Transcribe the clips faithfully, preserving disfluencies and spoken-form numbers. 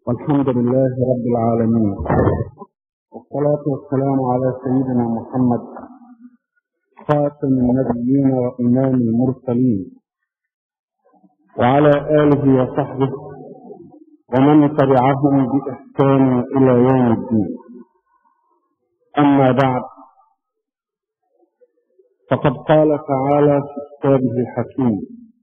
والحمد لله رب العالمين، والصلاة والسلام على سيدنا محمد خاتم النبيين وإمام المرسلين، وعلى آله وصحبه ومن تبعهم بإحسان إلى يوم الدين. أما بعد، فقد قال تعالى في كتابه الحكيم: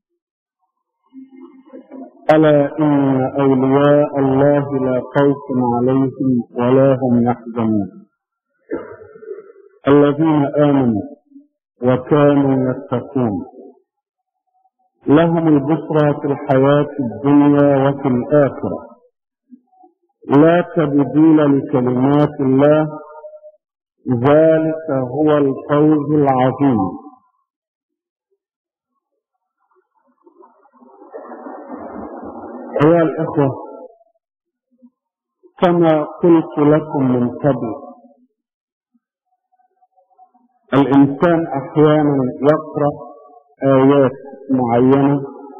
ألا إن أولياء الله لا خوف عليهم ولا هم يحزنون الذين آمنوا وكانوا يتقون لهم البشرى في الحياة الدنيا وفي الآخرة لا تبديل لكلمات الله ذلك هو الفوز العظيم. أيها الإخوة، كما قلت لكم من قبل، الإنسان أحيانا يقرأ آيات معينة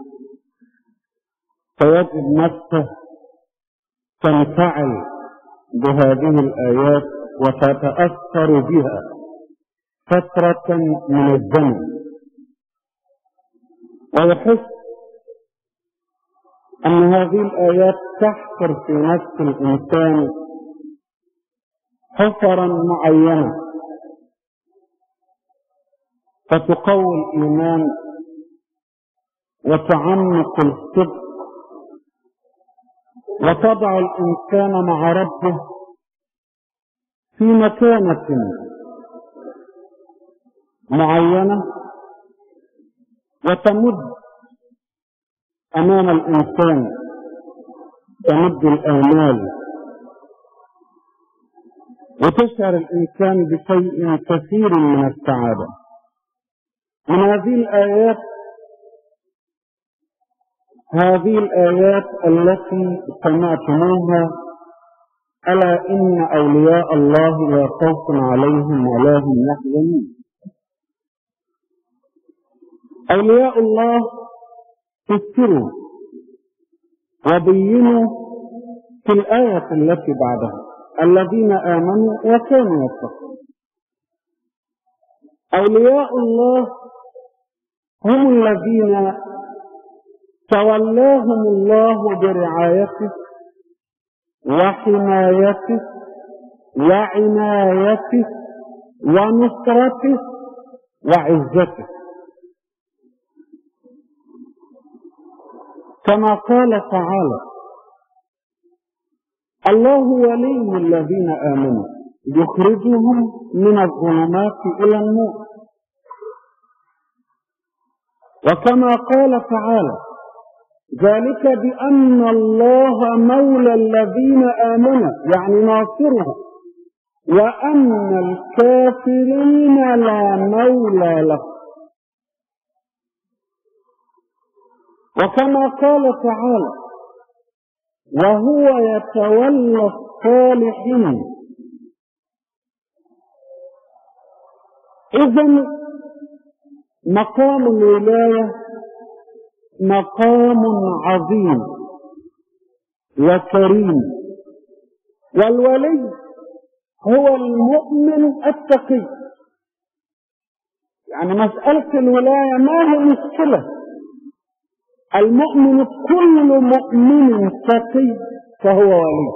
فيجد نفسه تنفعل بهذه الآيات وتتأثر بها فترة من الزمن، ويحس أن هذه الآيات تحفر في نفس الإنسان حفرا معينة فتقوي الإيمان وتعمق الصدق وتضع الإنسان مع ربه في مكانة معينة وتمد أمام الإنسان، تمد الآمال وتشعر الإنسان بشيء كثير من السعادة. من هذه الآيات هذه الآيات التي سمعتموها: ألا إن أولياء الله لا خوف عليهم ولا هم يحزنون. أولياء الله فسروا وبينوا في الآية التي بعدها: الذين آمنوا وكانوا يتقون. أولياء الله هم الذين تولاهم الله برعايته وحمايته وعنايته ونصرته وعزته، كما قال تعالى: الله ولي الذين آمنوا يخرجهم من الظلمات إلى النور. وكما قال تعالى: ذلك بأن الله مولى الذين آمنوا، يعني ناصرهم، وأن الكافرين لا مولى لهم. وكما قال تعالى: وهو يتولى الصالحين. إذن مقام الولاية مقام عظيم وكريم، والولي هو المؤمن التقي. يعني مسألة الولاية ما هي مشكلة، المؤمن كل مؤمن تقي فهو ولي.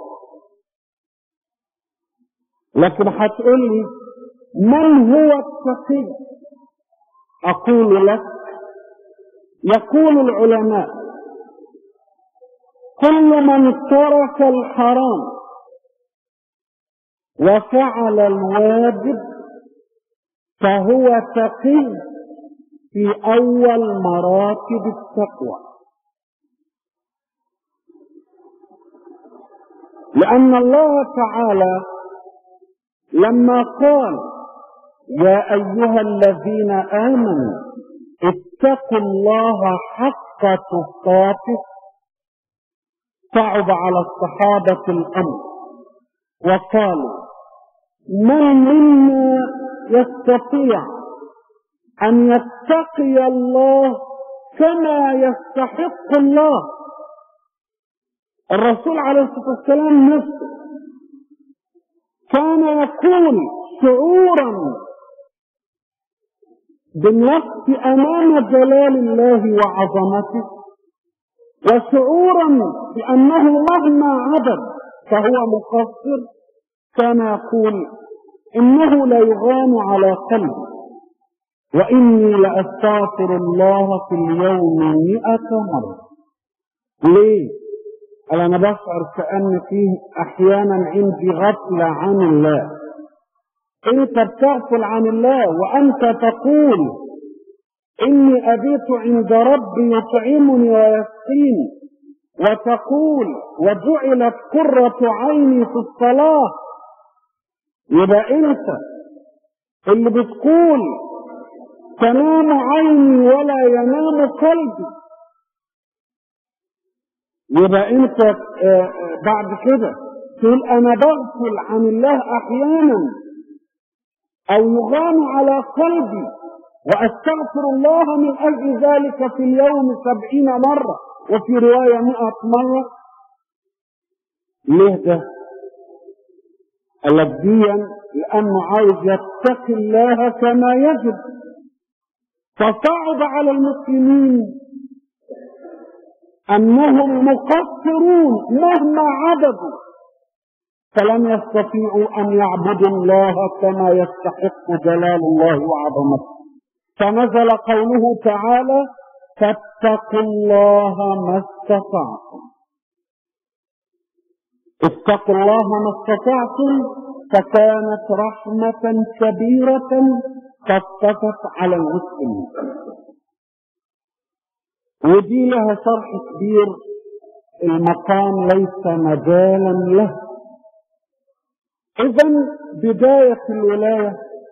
لكن هتقول لي من هو التقي؟ أقول لك: يقول العلماء: كل من ترك الحرام وفعل الواجب فهو تقي في أول مراتب التقوى، لأن الله تعالى لما قال: يا أيها الذين آمنوا اتقوا الله حق تقاته، صعب على الصحابة الأمر وقالوا: من منا يستطيع أن يتقي الله كما يستحق الله؟ الرسول عليه الصلاة والسلام نفسه كان يقول شعورا بالنفس أمام جلال الله وعظمته، وشعورا بأنه مهما عبد فهو مقصر، كان يقول إنه لا يغان على قلبي وإني لأستغفر الله في اليوم مئة مرة. ليه؟ قال أنا بشعر كأن فيه أحيانا عندي غفلة عن الله. أنت بتغفل عن الله وأنت تقول إني أبيت عند ربي يطعمني ويسقيني، وتقول وجعلت قرة عيني في الصلاة. يبقى أنت اللي بتقول تنام عيني ولا ينام قلبي، يبقى انت بعد كده تقول انا بغفل عن الله احيانا او يغان على قلبي واستغفر الله من اجل ذلك في اليوم سبعين مرة وفي رواية مئة مرة. ليه ده؟ الذيا لانه عايز يتقي الله كما يجب، فصعب على المسلمين أنهم مقصرون مهما عبدوا، فلم يستطيعوا أن يعبدوا الله كما يستحق جلال الله وعظمته، فنزل قوله تعالى فاتقوا الله ما استطعتم. اتقوا الله ما استطعتم فكانت رحمة كبيرة خففت على المسلمين، ودي لها شرح كبير المقام ليس مجالا له. إذن بداية الولاية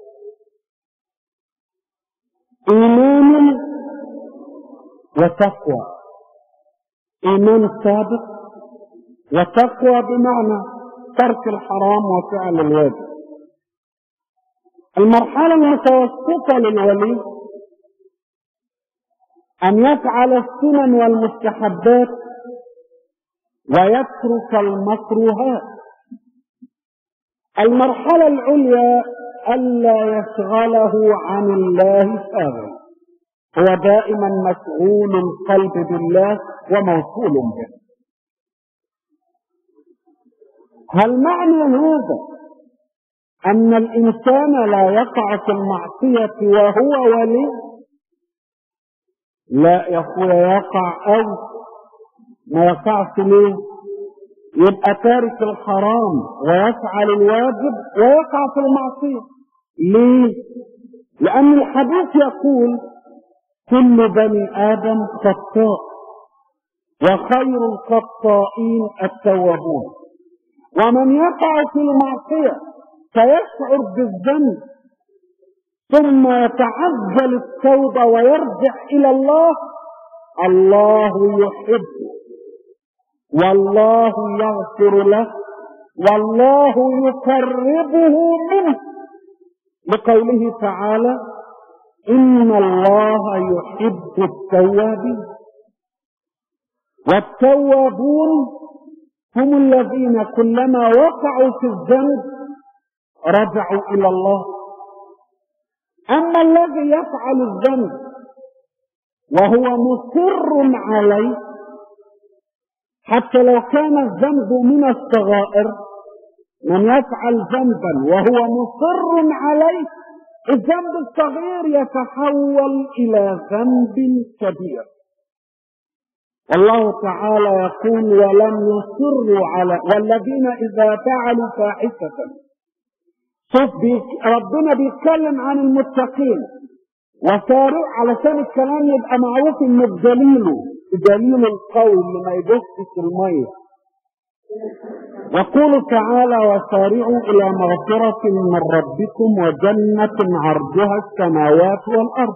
إيمان وتقوى، إيمان صادق وتقوى بمعنى ترك الحرام وفعل الواجب. المرحلة المتوسطة للولي أن يفعل السنن والمستحبات ويترك المكروهات. المرحلة العليا ألا يشغله عن الله شاغل، هو دائما مشغول القلب بالله وموصول به. هل معنى هذا أن الإنسان لا يقع في المعصية وهو ولي؟ لا يا اخويا، يقع أو ما يقعش. ليه؟ يبقى تارك الحرام ويفعل الواجب ويقع في المعصية. ليه؟ لأن الحديث يقول كل بني آدم خطاء وخير الخطائين التوابون. ومن يقع في المعصية فيشعر بالذنب ثم يتعجل التوبة ويرجع إلى الله، الله يحبه والله يغفر له والله يقربه منه، لقوله تعالى إن الله يحب التوابين. والتوابون هم الذين كلما وقعوا في الذنب رجعوا إلى الله. أما الذي يفعل الذنب وهو مصر عليه، حتى لو كان الذنب من الصغائر، من يفعل ذنبا وهو مصر عليه الذنب الصغير يتحول إلى ذنب كبير. الله تعالى يقول ولم يصروا على والذين إذا فعلوا فاحشة. شوف ربنا بيتكلم عن المتقين وسارع علشان الكلام يبقى معروف ان بدليله بدليل القول اللي ما يبصش الميه. يقول تعالى وسارعوا الى مغفرة من ربكم وجنة عرضها السماوات والارض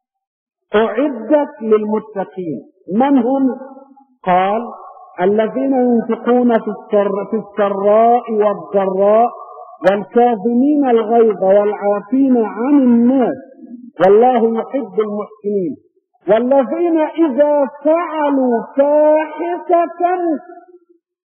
اعدت للمتقين. من هم؟ قال الذين ينفقون في السراء والضراء والكاظمين الغيظ والعافين عن الناس والله يحب المحسنين. والذين إذا فعلوا فاحشة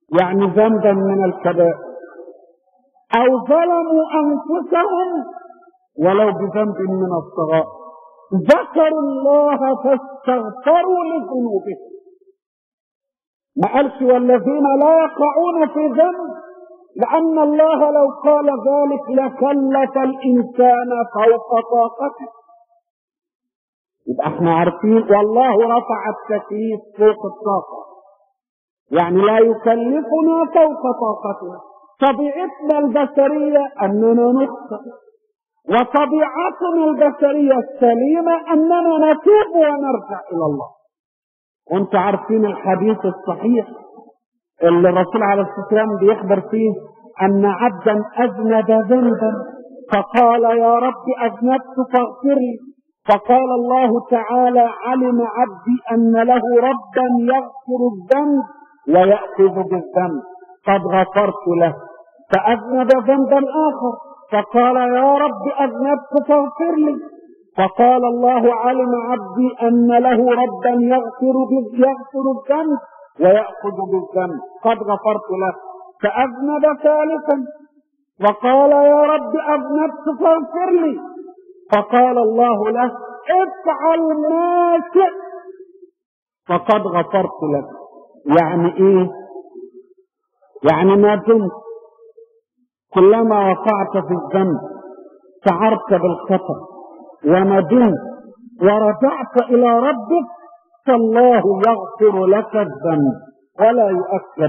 يعني ذنبا من الكبائر، أو ظلموا أنفسهم ولو بذنب من الصغائر، ذكروا الله فاستغفروا لذنوبهم. ما قالش والذين لا يقعون في ذنب، لأن الله لو قال ذلك لكلف الإنسان فوق طاقته. يبقى احنا عارفين والله رفع التكليف فوق الطاقة، يعني لا يكلفنا فوق طاقتنا. طبيعتنا البشرية أننا نخطئ، وطبيعتنا البشرية السليمة أننا نتوب ونرجع إلى الله. وانتم عارفين الحديث الصحيح اللي الرسول عليه الصلاة والسلام بيخبر فيه أن عبدا أذنب ذنبا فقال يا رب أذنبت فاغفر لي، فقال الله تعالى علم عبدي أن له ربا يغفر الذنب ويأخذ بالذنب قد غفرت له. فأذنب ذنبا آخر فقال يا رب أذنبت فاغفر لي، فقال الله علم عبدي أن له ربا يغفر يغفر الذنب ويأخذ بالذنب قد غفرت له. فأذنب ثالثا وقال يا رب أذنبت فاغفر لي، فقال الله له افعل ما شئت فقد غفرت لك. يعني ايه؟ يعني ما دمت كلما وقعت في الذنب شعرت بالخطأ وندمت ورجعت إلى ربك فالله يغفر لك الذنب ولا يؤثر.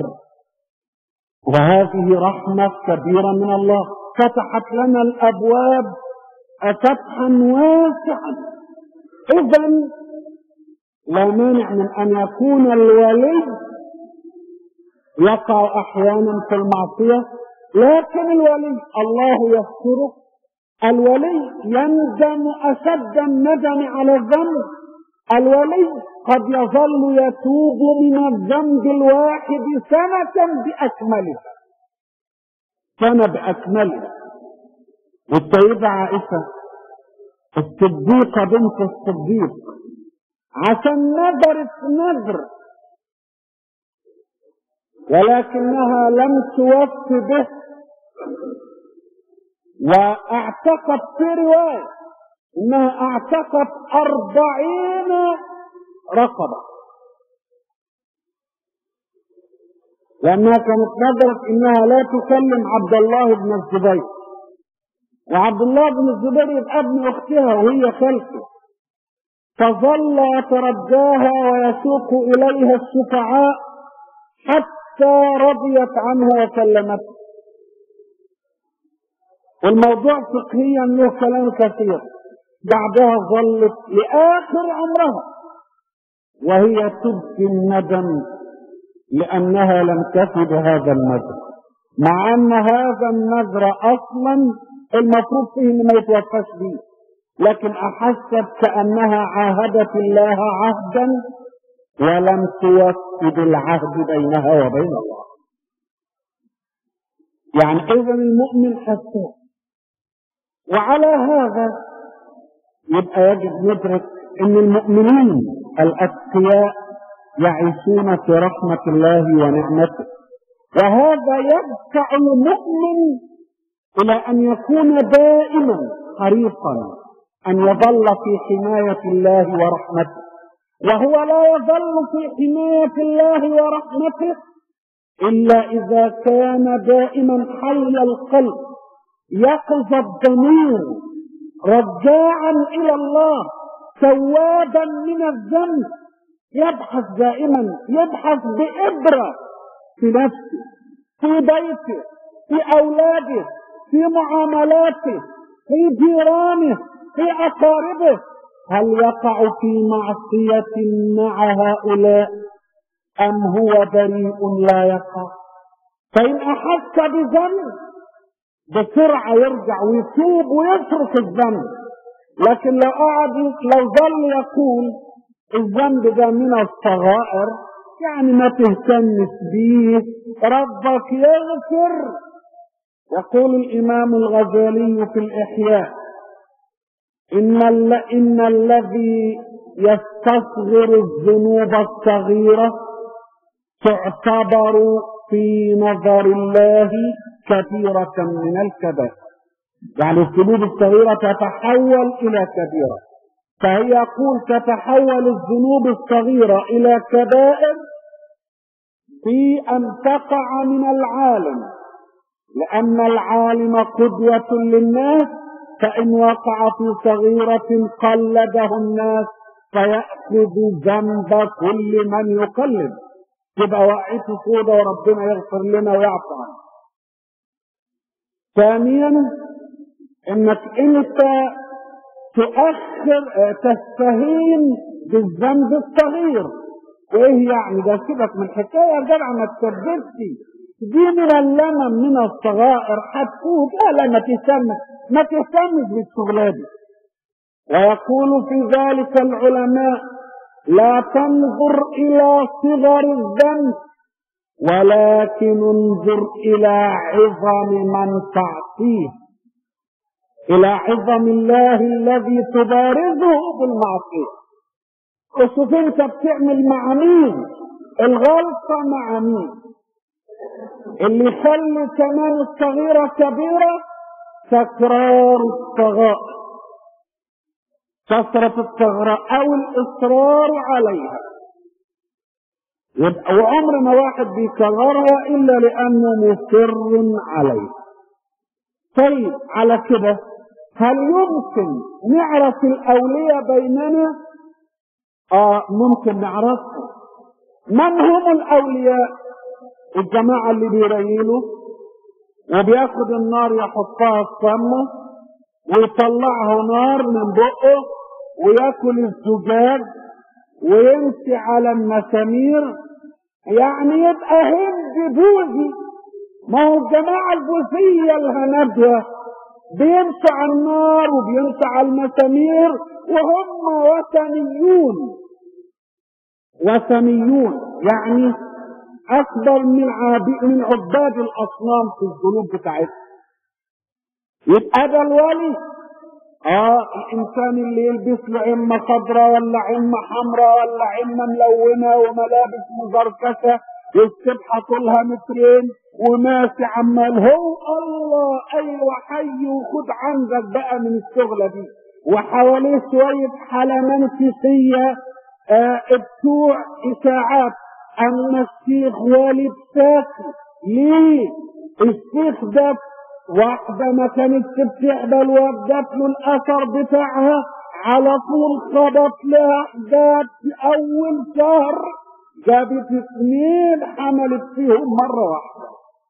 وهذه رحمة كبيرة من الله، فتحت لنا الأبواب فتحا واسعا. إذن لا مانع من أن يكون الولي يقع أحيانا في المعصية، لكن الولي الله يستره. الولي يندم أشد الندم على الذنب. الولي قد يظل يتوب من الذنب الواحد سنة بأكملها، سنة بأكملها. والسيدة عائشة الصديقة بنت الصديق عشان نذرت نذر ولكنها لم توف به، واعتقت في رواية انها اعتقت أربعين رقبة، لأنها كانت نذرت انها لا تكلم عبد الله بن الزبير، وعبد الله بن الزبير يبقى ابن اختها وهي خلفه، فظل يترجاها ويسوق اليها الشفعاء حتى رضيت عنه وكلمته. والموضوع فقهيا له كلام كثير. بعدها ظلت لآخر عمرها وهي تبكي الندم لأنها لم تفد هذا النذر، مع أن هذا النذر أصلا المفروض فيه إن ما يتوفاش به، لكن أحست كأنها عاهدت الله عهدا ولم توفد العهد بينها وبين الله. يعني إذا المؤمن حساس. وعلى هذا يبقى يجب ندرك أن المؤمنين الأتقياء يعيشون في رحمة الله ونعمته، وهذا يدفع المؤمن إلى أن يكون دائما حريصا أن يظل في حماية الله ورحمته، وهو لا يظل في حماية الله ورحمته إلا إذا كان دائما حي القلب يقظ الضمير رجاعا إلى الله توابا من الذنب، يبحث دائما، يبحث بإبرة في نفسه، في بيته، في أولاده، في معاملاته، في جيرانه، في أقاربه، هل يقع في معصية مع هؤلاء أم هو بريء لا يقع؟ فإن أحس بذنب بسرعة يرجع ويتوب ويترك الذنب، لكن لو قعد لو ظل يقول الذنب ده من الصغائر يعني ما تهتمش بيه، ربك يغفر. يقول الإمام الغزالي في الإحياء إن, إن الذي يستصغر الذنوب الصغيرة تعتبر في نظر الله كبيرة من الكبائر. يعني الذنوب الصغيرة تتحول إلى كبيرة، فهي يقول تتحول الذنوب الصغيرة إلى كبائر في أن تقع من العالم، لأن العالم قدوة للناس، فإن وقع في صغيرة قلده الناس فيأخذ ذنب كل من يقلد. تبقى وقعت سودة وربنا يغفر لنا ويعفو عنه. ثانيا انك انت تؤخر تستهين بالذنب الصغير. وايه يعني ده؟ سيبك من الحكايه يا جدع، ما تكذبش، دي من اللمم من الصغائر هتفوت. لا ما تهتمش ما تهتمش بالشغلة دي. ويقول في ذلك العلماء: لا تنظر الى صغر الذنب ولكن انظر الى عظم من تعصيه، الى عظم الله الذي تبارزه بالمعصيه. وشوف انت بتعمل مع مين الغلطه، مع مين اللي يخلي كمان الصغيره كبيره؟ تكرار الصغائر، كثرة الصغرى او الاصرار عليها. يبقى وعمر ما واحد بيكررها الا لانه مصر عليها. طيب على كده هل يمكن نعرف الاولياء بيننا؟ اه ممكن نعرفهم. من هم الاولياء؟ الجماعة اللي بيريلوا وبياخد النار يحطها في فمه ويطلعها نار من بقه وياكل الزجاج ويمشي على المسامير، يعني يبقى هند بوذي. ما هو الجماعة البوذية الهندوة بيمشوا على النار وبيمشوا على المسامير وهم وثنيون. وثنيون يعني أكبر من من عباد الأصنام في الذنوب بتاعتهم. يبقى ده الولي. اه الانسان اللي يلبس له عمه خضراء ولا عمه حمراء ولا عمه ملونه وملابس مزركشه والسبحه طولها مترين وماشي عمال هو الله ايوه حي وخد عندك بقى من الشغله دي، وحواليه شويه حلمنتيسيه آه بتوع اشاعات. اما الشيخ والد ساكي ليه؟ الشيخ ده واحدة ما كانت بتحبل وجدت له الأثر بتاعها على طول خبط لها حداد في أول شهر، جابت اثنين حملت فيهم مرة واحدة.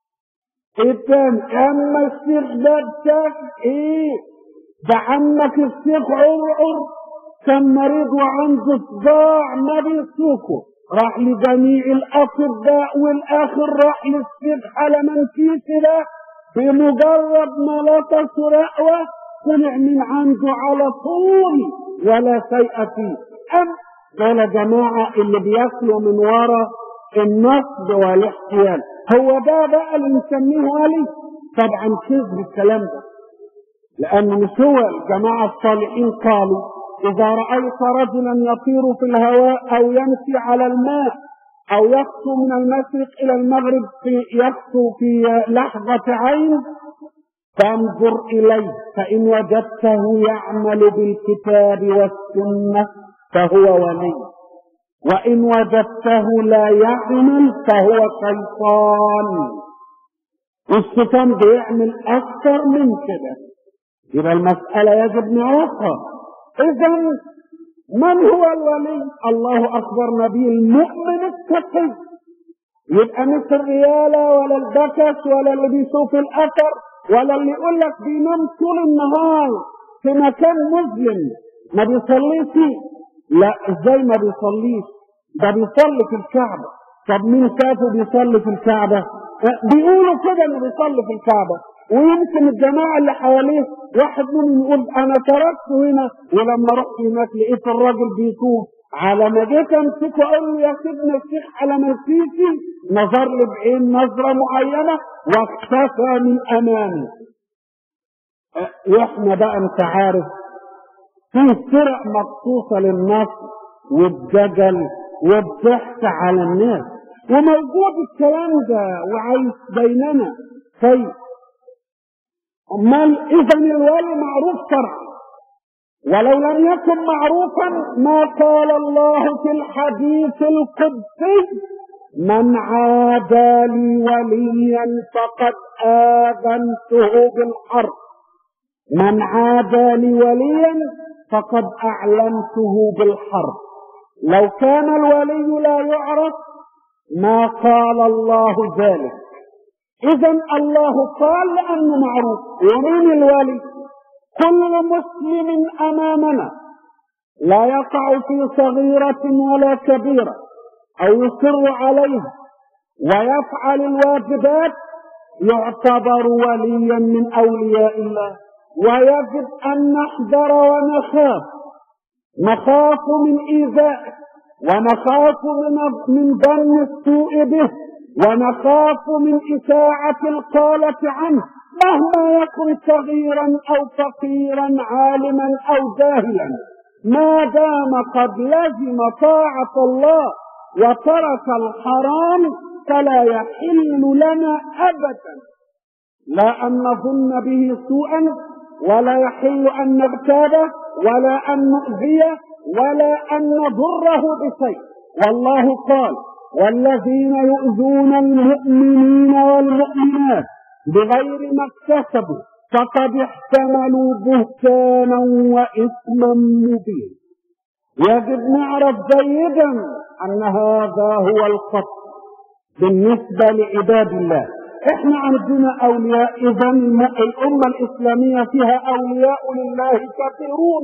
الثاني أما الشيخ ده شاف إيه؟ ده عمك الشيخ عرعر كان مريض وعنده صداع ما بيسوقه، راح لجميع الأطباء والآخر راح للشيخ حلمنتيسي ده، بمجرد ما لطش رأوة طلع من عنده على طول ولا شيء فيه. أم دول جماعة اللي بياكلوا من ورا النصب والاحتيال. هو ده بقى اللي نسميه ولي؟ طبعا كذب الكلام ده، لأنه مش هو. الجماعة الصالحين قالوا: إذا رأيت رجلا يطير في الهواء أو يمشي على الماء أو يخطو من المشرق إلى المغرب في يخطو في لحظة عين فانظر إليه، فإن وجدته يعمل بالكتاب والسنة فهو ولي، وإن وجدته لا يعمل فهو شيطان. والشيطان بيعمل أكثر من كده. يبقى المسألة يجب نعرفها. إذن من هو الولي؟ الله أكبر، نبي المؤمن التقي. يبقى مش الريالة ولا البكس ولا اللي بيشوف الأثر ولا اللي يقول لك بينام طول النهار في مكان مظلم ما بيصليش. لا، ازاي ما بيصليش؟ ده بيصلي في الكعبة. طب مين شافه بيصلي في الكعبة؟ بيقولوا كده انه بيصلي في الكعبة، ويمكن الجماعة اللي حواليه واحد منهم يقول انا تركته هنا، ولما رحت هناك لقيت الراجل بيطوف. على ما جيت امسكه اقول له يا سيدنا الشيخ على مسيتي، نظر لي بعين نظرة معينة واختفى من امامي. واحنا بقى انت عارف في فرق مخصوصة للنصب والدجل والضحك على الناس. وموجود الكلام ده وعايش بيننا. طيب امال اذا الولي معروف شرعا، ولو لم يكن معروفا ما قال الله في الحديث القدسي: من عادى لي وليا فقد آذنته بالحرب. من عادى لي وليا فقد أعلنته بالحرب. لو كان الولي لا يعرف ما قال الله ذلك. إذا الله قال لأنه معروف. ومن الولي؟ كل مسلم أمامنا لا يقع في صغيرة ولا كبيرة أو يصر عليها ويفعل الواجبات يعتبر وليا من أولياء الله. ويجب أن نحذر ونخاف، نخاف من إيذائه، ونخاف من ظن السوء به، ونخاف من إشاعة القالة عنه مهما يكن صغيرا أو فقيرا، عالما أو جاهلا، ما دام قد لزم طاعة الله وترك الحرام فلا يحل لنا أبدا لا أن نظن به سوءا، ولا يحل أن نغتابه، ولا أن نؤذيه، ولا أن نضره بشيء. والله قال: والذين يؤذون المؤمنين والمؤمنات بغير ما اكتسبوا فقد احتملوا بهتانا وإثما مبينا. يجب نعرف جيدا أن هذا هو الخط بالنسبة لعباد الله. احنا عندنا أولياء، إذا الأمة الإسلامية فيها أولياء لله كثيرون.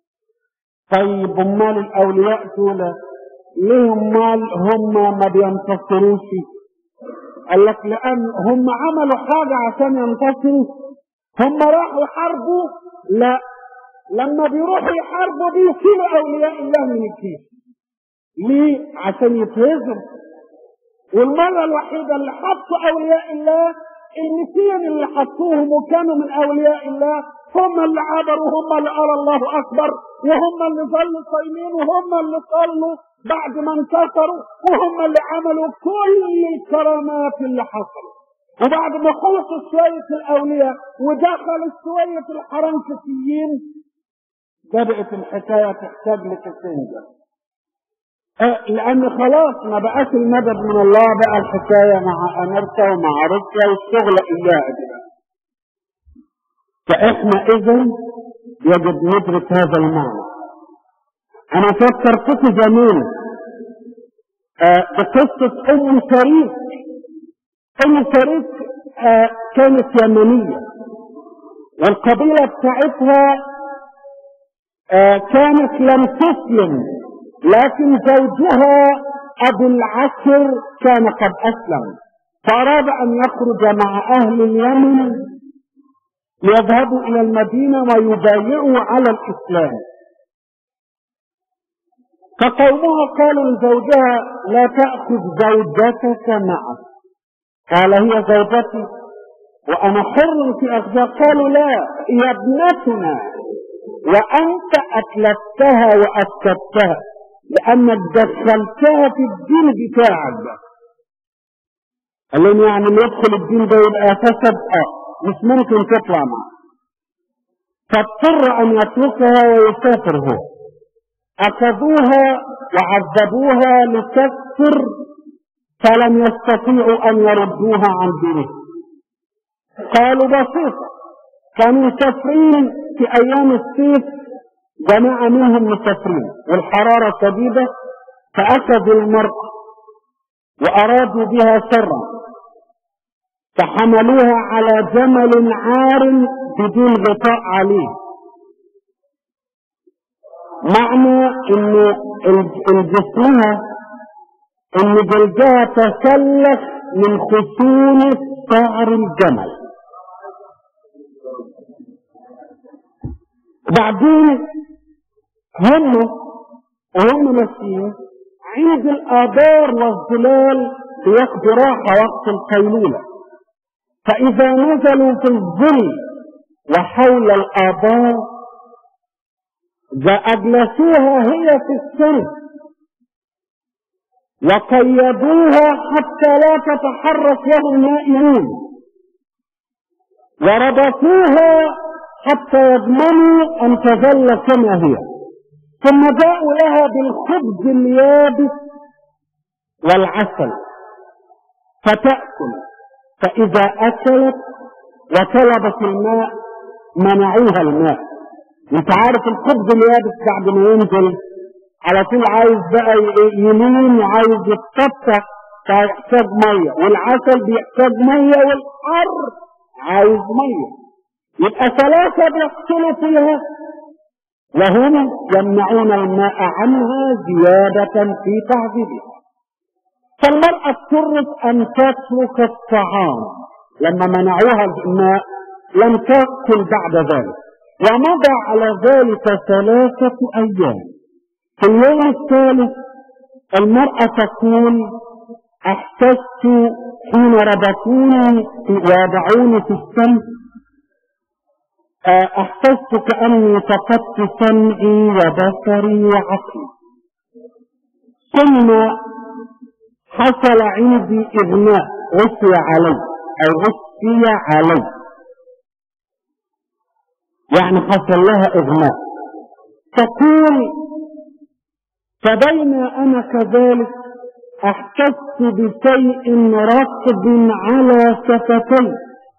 طيب امال الأولياء دول ليهم مال هم ما بينتصروش؟ قال لك لأن هم عملوا حاجة عشان ينتصروا. هم راحوا حربوا؟ لا، لما بيروحوا يحاربوا بيشيلوا أولياء الله من الكيس. ليه؟ عشان يتهزم. والمرة الوحيدة اللي حطوا أولياء الله المئتين اللي حطوهم وكانوا من أولياء الله هم اللي عبروا، هم اللي قال الله أكبر، وهم اللي ظلوا صايمين، وهم اللي صلوا بعد ما انتصروا، وهم اللي عملوا كل الكرامات اللي حصلت. وبعد ما خلصوا شوية الأولياء ودخلوا شوية الحرنكسيين بدأت الحكاية تحتاج لتسنجة، لأن خلاص ما بقاش المدد من الله، بقى الحكاية مع أمريكا ومع روسيا والشغل إياها دلوقتي. فإحنا إذن يجب ندرك هذا المعنى. أنا فكرت زمان آه بقصة أم شريك. أم شريك آه كانت يمنية، والقبيلة بتاعتها آه كانت لم تسلم، لكن زوجها أبو العشر كان قد أسلم، فأراد أن يخرج مع أهل اليمن ليذهبوا إلى المدينة ويبايعوا على الإسلام. فقومها قالوا لزوجها: لا تأخذ زوجتك معك. قال: هي زوجتي وأنا حر في أخذها. قالوا: لا، هي ابنتنا وأنت أتلفتها وأسكتها لأنك دخلتها في الدين بتاعك. قال لهم: يعني اللي يدخل الدين ده يبقى فسد؟ اه مش ممكن تطلع معه. فاضطر أن يتركها ويسافر هو. أخذوها وعذبوها لتكفر فلم يستطيعوا أن يردوها عن دينه. قالوا: بسيطة، كانوا مسافرين في أيام الصيف، جماعة منهم مسافرين والحرارة شديدة، فأخذوا المرأة وأرادوا بها سرا، فحملوها على جمل عار بدون غطاء عليه. معنى إن الجسمها إن جلدها تسلخ من خشونة شعر الجمل. بعدين هم وهم ماشيين عند الآبار والظلال بياخدوا راحة وقت القيلولة، فإذا نزلوا في الظل وحول الآبار أجلسوها هي في السن وقيدوها حتى لا تتحرك وهم نائمون، وربطوها حتى يضمنوا أن تظل كما هي، ثم جاءوا لها بالخبز اليابس والعسل فتأكل، فإذا أكلت وطلبت الماء منعوها الماء. انت عارف الخبز اليابس بعد ما ينزل على طول عايز بقى يمين وعايز يتفتح فيحتاج ميه، والعسل بيحتاج ميه، والحر عايز ميه، يبقى ثلاثة بيحصلوا فيها وهم يمنعون الماء عنها زيادة في تعذيبها. فالمرأة اضطرت أن تترك الطعام لما منعوها الماء، لم تأكل بعد ذلك، ومضى على ذلك ثلاثة أيام. في اليوم الثالث المرأة تقول: احتجت حين ربطوني ووضعوني في الشمس، احتجت كأني فقدت سمعي وبصري وعقلي، ثم حصل عندي إغماء، غشي علي أو غشي علي، يعني حصل لها إغماء. تقول: فبين أنا كذلك احتجت بشيء رطب على شفتي،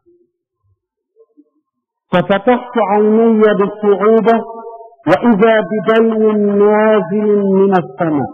ففتحت عيني بصعوبة وإذا بدلو نازل من السماء.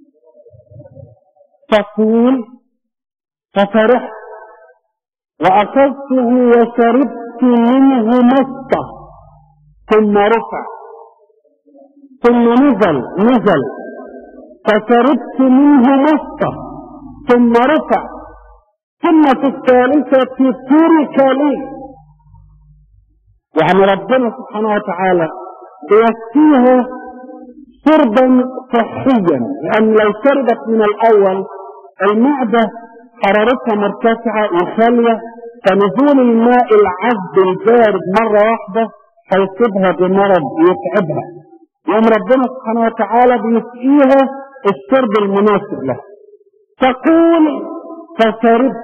تقول: ففرحت وأخذته وشربت منه مسطة، ثم رفع، ثم نزل نزل فشربت منه مسطة، ثم رفع، ثم في الثالثة ترك لي. يعني ربنا سبحانه وتعالى يسقيها شربا صحيا، لأن لو شربت من الأول المعدة حرارتها مرتفعة وخالية، فنزول الماء العذب البارد مرة واحدة هيصيبها بمرض يتعبها، يوم ربنا سبحانه وتعالى بيسقيها الشرب المناسب له. تقول: فشربت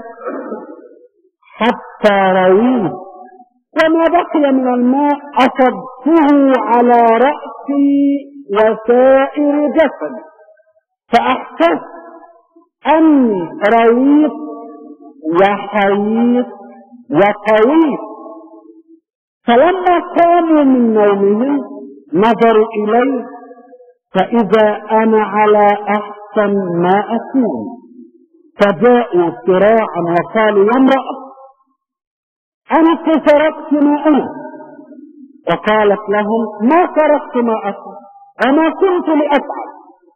حتى رويت، وما بقي من الماء أصبته على رأسي وسائر جسدي، فأحسست أني رويت وحييت وقويت. فلما قاموا من نومهم نظروا إلي، فإذا أنا على أحسن ما أكون، فجاءوا سراعا وقالوا: يا امرأة، أنا سرقت ماءنا. وقالت لهم: ما سرقت ماءكم وما كنت لأفعل.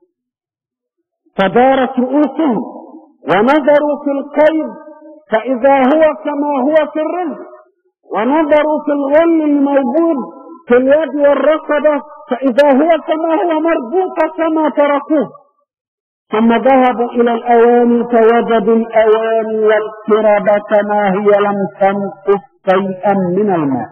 فدارت رؤوسهم ونظروا في القيد، فإذا هو كما هو في الرزق، ونظروا في الغل الموجود في اليد والرقبة، فإذا هو كما هو مربوط كما تركوه. ثم ذهبوا إلى الأواني فوجدوا الأواني والكرب كما هي لم تنقص شيئا من الماء.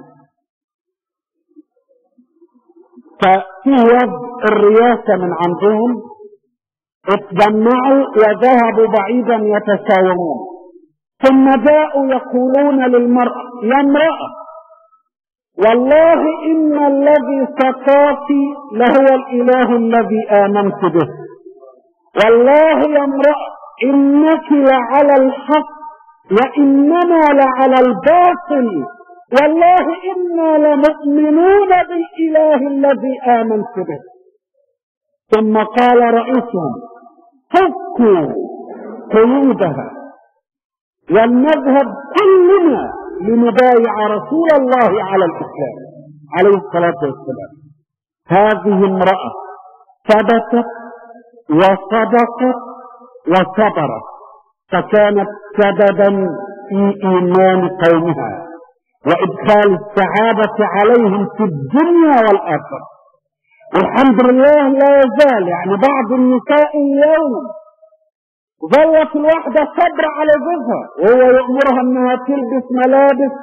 ففي يد الرياسة من عندهم اتجمعوا وذهبوا بعيدا يتساومون، ثم جاءوا يقولون للمرأة: يا امرأة، والله إن الذي سقاك لهو الإله الذي آمنت به، والله يا امرأة إنك لعلى الحق وإننا لعلى الباطل، والله إنا لمؤمنون بالإله الذي آمنت به. ثم قال رئيسهم: فكوا قيودها ولنذهب كلنا لنبايع رسول الله على الإسلام عليه الصلاة والسلام. هذه امرأة ثبتت وصدقت وصبرت، فكانت سببا في إيمان قومها وإدخال السعادة عليهم في الدنيا والآخرة. والحمد لله لا يزال يعني بعض النساء اليوم ظلت الواحدة صبر على جوزها وهو يأمرها انها تلبس ملابس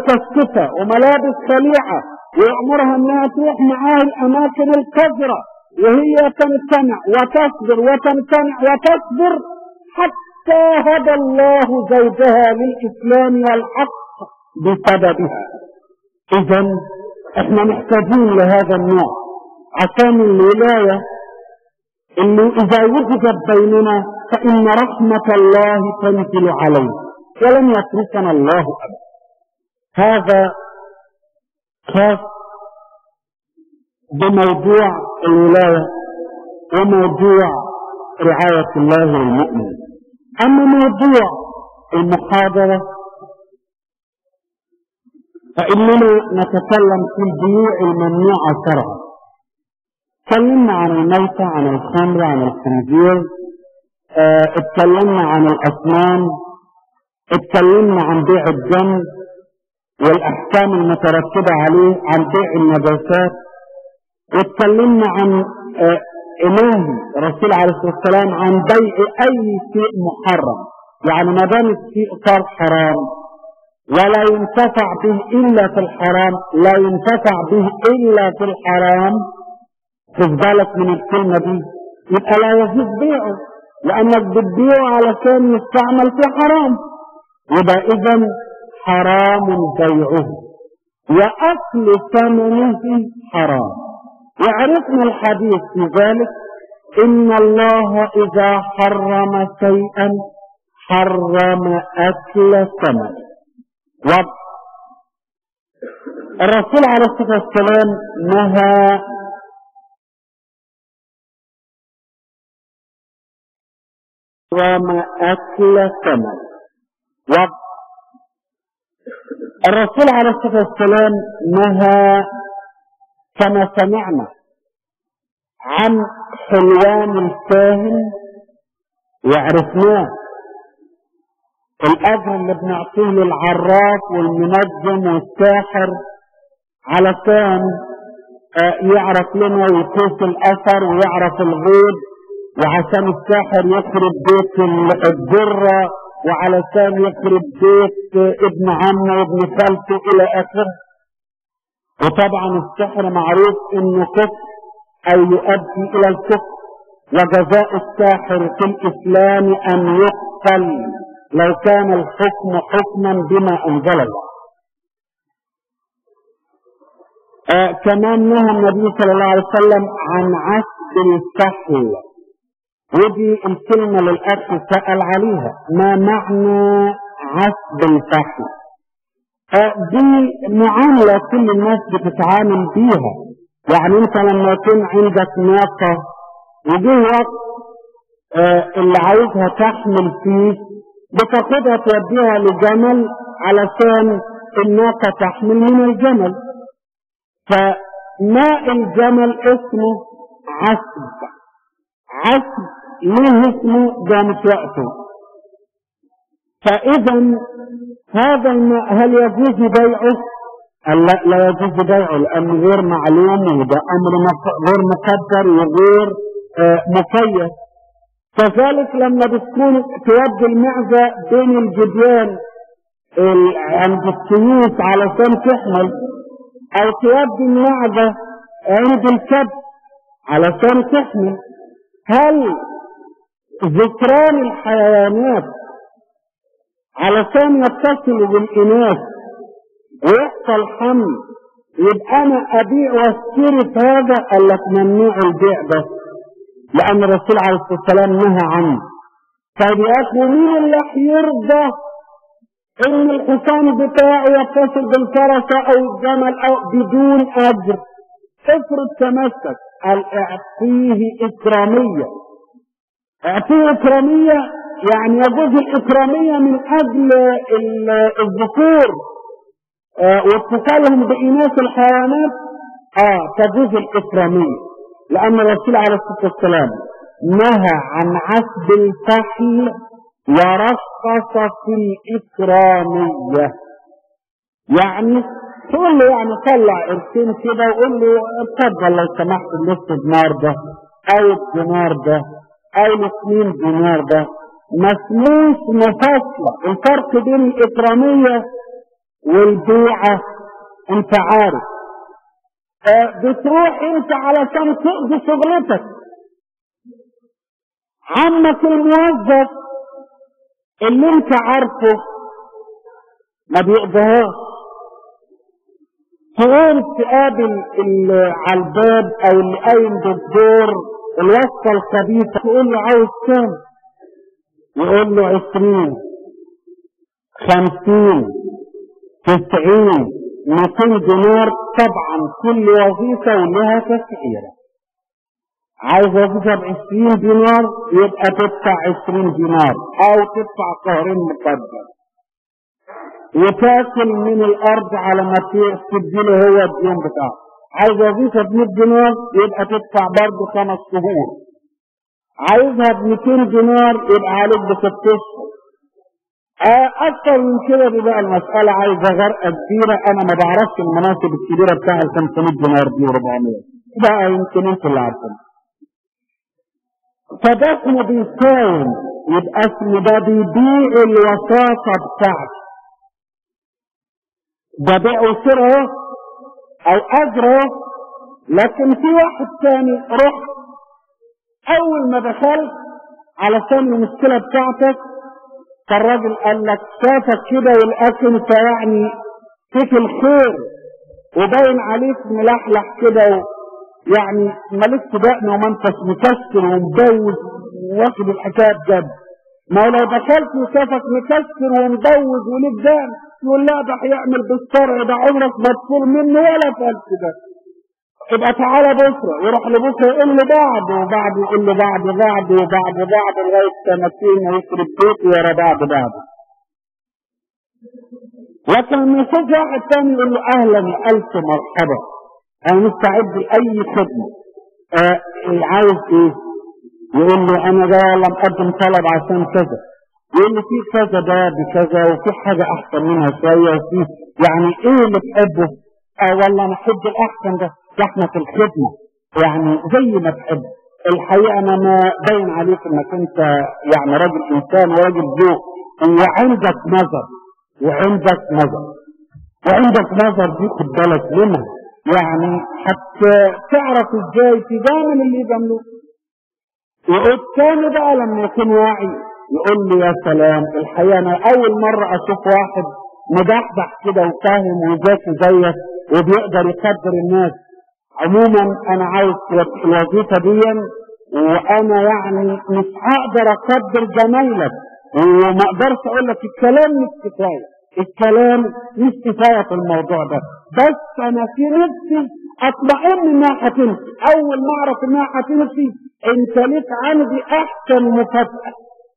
متكشفة وملابس خليعة، ويأمرها انها تروح معاه الاماكن القذرة، وهي تمتنع وتصبر وتمتنع وتصبر حتى هدى الله زوجها للإسلام والحق بسببها. إذن احنا محتاجين لهذا النوع عشان الولاية اللي إذا وجدت بيننا فإن رحمة الله تنزل علينا ولن يتركنا الله أبدا. هذا خاص بموضوع الولاية وموضوع رعاية الله للمؤمن. أما موضوع المحاضرة فإننا نتكلم في البيوع الممنوعة شرعا. تكلمنا عن الميتة، عن الخمر، عن الخنزير، اه اتكلمنا عن الأصنام، اتكلمنا عن بيع الدم والأحكام المترتبة عليه، عن بيع النجاسات، واتكلمنا عن اه إله الرسول عليه الصلاة والسلام عن بيع أي شيء محرم، يعني ما دام الشيء صار حرام ولا ينتفع به إلا في الحرام، لا ينتفع به إلا في الحرام، خذ بالك من الكلمة دي، يبقى لا يجوز بيعه لأنك بتبيعه علشان يستعمل في حرام، يبقى إذن حرام بيعه وأكل ثمنه حرام. وعرفنا الحديث في ذلك إن الله إذا حرم شيئا حرم أكل ثمنه. الرسول عليه الصلاة والسلام نهى حرم أكل ثمنه. الرسول عليه الصلاة والسلام نهى كما سمعنا عن حلوان الكاهن وعرفناه الأجر اللي بنعطيه للعراف والمنجم والساحر علشان يعرف لنا ويقيس الأثر ويعرف الغيب، وعشان الساحر يخرب بيت الدرة، وعلشان يخرب بيت ابن عمه وابن خالته إلى آخره. وطبعا السحر معروف انه كفر او يؤدي الى الكفر، وجزاء الساحر في الاسلام ان يقتل لو كان الحكم حكما بما انزل الله. آه كمان نهى النبي صلى الله عليه وسلم عن عسب الفحل، ودي الكلمة للأخ سأل عليها، ما معنى عسب الفحل؟ دي معاملة كل الناس بتتعامل بيها. يعني انت لما يكون عندك ناقة وجه وقت اه اللي عايزها تحمل فيه بتاخدها توديها لجمل علشان الناقة تحمل من الجمل، فماء الجمل اسمه عسب. عسب ليه اسمه؟ ده مش وقته. فإذا هذا الماء هل يجوز بيعه؟ لا لا يجوز بيعه لأنه غير معلوم، وده أمر غير مقدر وغير آه مقيد. كذلك لما بتكون تودي المعزة بين الجديان عند السيوف علشان تحمل، أو تودي المعزة عند الكبد علشان تحمل، هل ذكران الحيوانات علشان يتصلوا بالإناث ويحصل حمل يبقى أنا أبيع واشتري في هذا؟ قال لك ممنوع البيع ده لأن الرسول عليه الصلاة والسلام نهى عنه. طيب يا أخي مين اللي هيرضى إن الحصان بتاعه يتصل بالفرس أو الجمل أو بدون أجر؟ افرض تمسك، قال اعطيه إكرامية. اعطيه إكرامية يعني يجوز الإكرامية من أجل الذكور آه واتصالهم بإناث الحيوانات، اه تجوز الإكرامية لأن الرسول عليه الصلاة والسلام نهى عن عسب الفحل ورخص في الإكرامية. يعني تقول له يعني طلع قرشين كده وقول له اتفضل لو سمحت النص دينار ده أو الدينار ده أو الاثنين دينار ده، مسموش مفاصلة. الفرق بين الإكرامية والبيعة انت عارف، آه بتروح انت علشان تقضي شغلتك. عمك الموظف اللي انت عارفه ما بيقضيهاش، تقوم تقابل اللي على الباب او اللي قايم بالدور الوصفه الخبيثه، تقول له عاوز كام؟ يقول له عشرين، خمسين، تسعين، مئتين دينار. طبعا كل وظيفه ولها تسعيره. عايز وظيفه بعشرين دينار يبقى تدفع عشرين دينار او تدفع قهرين مقدم، وتاكل من الارض على ما تديله هو الديون بتاعه. عايز وظيفه ب مئة دينار يبقى تدفع برضه خمس شهور. عايزها ب مئتين دينار يبقى عليك بست اشهر. اكتر من كده بيبقى المساله عايزه غرقه كبيره. انا ما بعرفش المناصب الكبيره بتاع ال خمسمائة دينار دي و400 بقى، يمكن انتوا اللي عارفين. فده اسمه بيساوم، يبقى اسمه ده بيبيع الوساطه بتاعته. ده بيع وشراء او اجره. لكن في واحد تاني رحت اول ما دخلت علشان المشكله بتاعتك، فالراجل قال لك شافك كده والاكل انت يعني فيك الخير وباين عليك ملحلح كده، يعني مالكش دقن وما انتش مكسر ومبوز واخد الحكايه بجد. ما لو دخلت وشافك مكسر ومبوز وليك دقن يقول لا ده هيعمل بالشرع، ده عمرك ما تطول منه ولا فلت ده. يبقى تعالى بكره، يروح لبكره يقول له بعد وبعد، يقول له بعد بعد وبعد بعد لغايه سنتين ويخرب بيته ورا بعد بعد. لكن لما يشوف واحد ثاني يقول له اهلا والف مرحبا، انا مستعد لاي خدمه. آه عايز ايه؟ يقول له انا ده والله مقدم طلب عشان كذا. يقول له في كذا ده بكذا وفي حاجه احسن منها شويه وفي يعني ايه اللي تحبه؟ اه والله انا احب الاحسن ده. احنا في الخدمه يعني زي ما تحب. الحقيقه انا ما باين عليك انك انت يعني راجل انسان وراجل ذوق، وعندك نظر وعندك نظر وعندك نظر دي خد بالك منها، يعني حتى تعرف ازاي تجامل اللي يجاملوك. يقول تاني بقى لما يكون واعي يقول له يا سلام، الحقيقه انا اول مره اشوف واحد مدحدح كده وفاهم وذكي زيك وبيقدر يقدر الناس. عموما انا عايز الوظيفه دي وانا يعني مش هقدر اقدر جمايلك، وما اقدرش اقول لك الكلام مش كفايه، الكلام مش كفايه في الموضوع ده، بس انا في نفسي اطمئن انها هتمشي. اول ما اعرف انها هتمشي انت ليك عندي احسن مكافاه.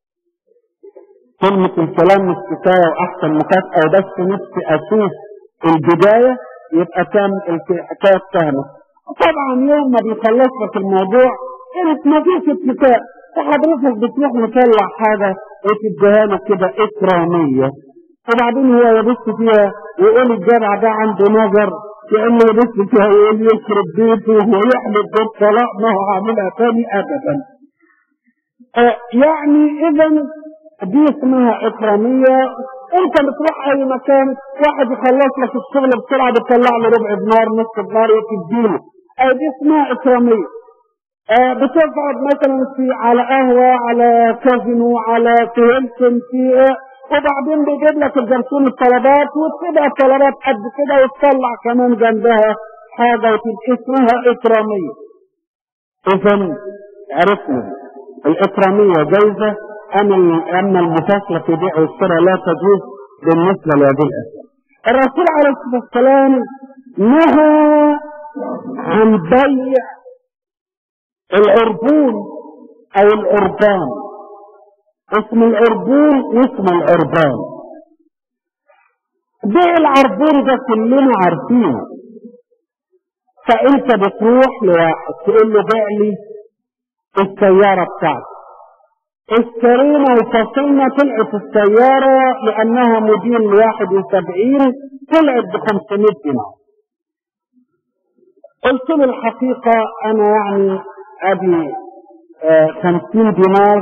كلمه الكلام مش كفايه واحسن مكافاه وبس نفسي اشوف البدايه، يبقى كان الحكايه سهله. طبعا يوم ما بيخلص لك الموضوع انت ما فيش اتفاق، فحضرتك بتروح مطلع حاجه وتديها له كده اكراميه، وبعدين هو يبص فيها ويقول الجدع ده عنده نظر، كانه يبص فيها ويقول يخرب بيته ويحلف بالطلاق ما هو عاملها تاني ابدا. آه يعني اذا دي اسمها اكراميه. انت بتروح اي مكان واحد يخلص لك الشغل بسرعه بتطلع له ربع دينار نص دينار وتديله، اه دي اسمها اكراميه. اه بتقعد مثلا في على قهوه على كازينو على فيلتون في اه وبعدين بيجيب لك الجرسون الطلبات وتبقى الطلبات قد كده وتطلع كمان جنبها حاجه وتبقى اسمها اكراميه. اذا عرفنا الاكراميه جايزه، أما المفاصلة في بيع والشراء لا تجوز بالنسبة لهذه الأشياء. الرسول عليه الصلاة والسلام نهى عن بيع العربون أو العربان. اسم العربون واسم العربان. بيع العربون ده كلنا عارفينه. فأنت بتروح لواحد تقول له بيع لي السيارة بتاعتك. اشترينا وفصلنا، طلعت السيارة لأنها موديل واحد وسبعين طلعت بخمسمائة دينار. قلت له الحقيقة أنا يعني أبي آه خمسين دينار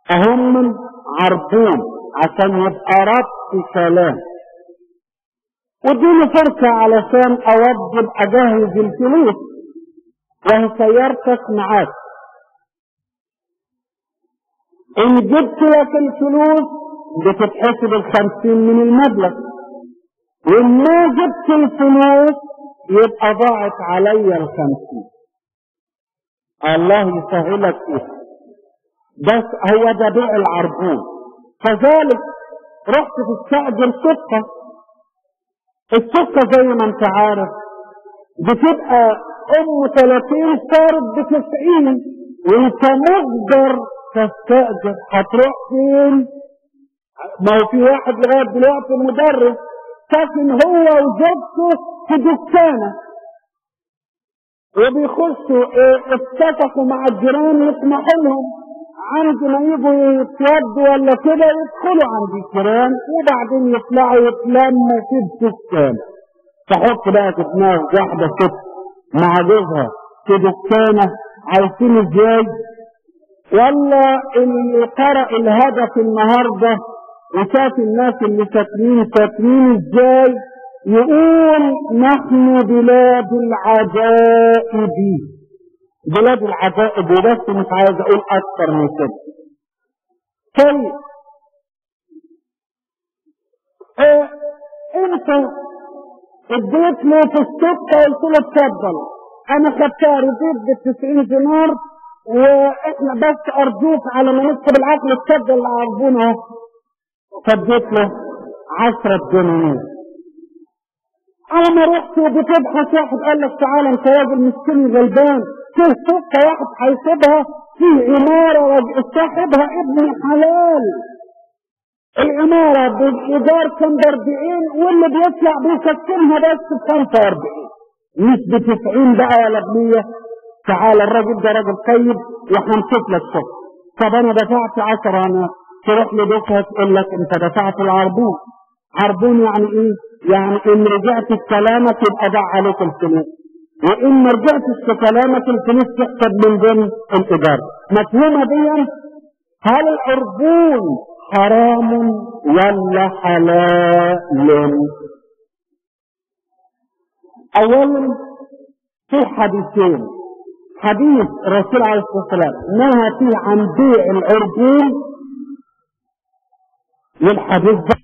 أهم عربون عشان يبقى ربط كلام. واديني فرصة علشان اوضب اجهز الفلوس، وهي سيارتك معاك. ان جبت لك الفلوس بتتحسب الخمسين من المبلغ، وان ما جبت الفلوس يبقى ضاعت علي الخمسين. الله يسهلك ايه، بس هو ده بيع العربون. كذلك رحت تستأجر سكة، السكة زي ما انت عارف بتبقى ام ثلاثين صارت بتسعين، وانت مقدر تستأجر. هتروح فين؟ ما هو في واحد لغاية دلوقتي مدرس ساكن هو وزوجته في دكانة، وبيخشوا ايه اتفقوا مع الجيران يسمحوا لهم عند ما يجوا يتودوا ولا كده يدخلوا عند الجيران، وبعدين يطلعوا يتلموا في الدكانة. تحط بقى في دماغك واحدة ست مع جوزها في دكانة، عايزين ازاي؟ ولا اللي قرأ الهدف النهارده وشاف الناس اللي ساكنين ساكنين ازاي يقول نحن بلاد العجائب، بلاد العجائب وبس، مش عايز اقول اكتر من كده. طيب اه انت اديت له في السكه قلت له اتفضل انا خدتها رضيت بالتسعين دينار، واحنا بس ارجوك على ما نكتب العقل اتفضل عربونه، فديت له عشرة دنانير. على ما رحت وبتبحث واحد قال لك تعالى انت راجل مسكين غلبان، في سكه واحد هيسيبها في عماره صاحبها ابن حلال، العماره بالايجار كان باربعين واللي بيطلع بيسكنها بس بخمسة واربعين، مش بتسعين بقى ولا بمية. تعالى الراجل ده راجل طيب وهنشوف لك شغل. طب انا دفعت عشرة، انا تروح لبيتها تقول لك انت دفعت العربون. عربون يعني ايه؟ يعني ان رجعت كلامك يبقى ضاع عليك الفلوس، وان ما رجعتش كلامك الفلوس تحسب من ضمن الايجار. مفهومه دي؟ هل العربون حرام ولا حلال؟ اولا في حديثين، حديث الرسول عليه الصلاه والسلام نهى فيه عن بيع العربون، والحديث ده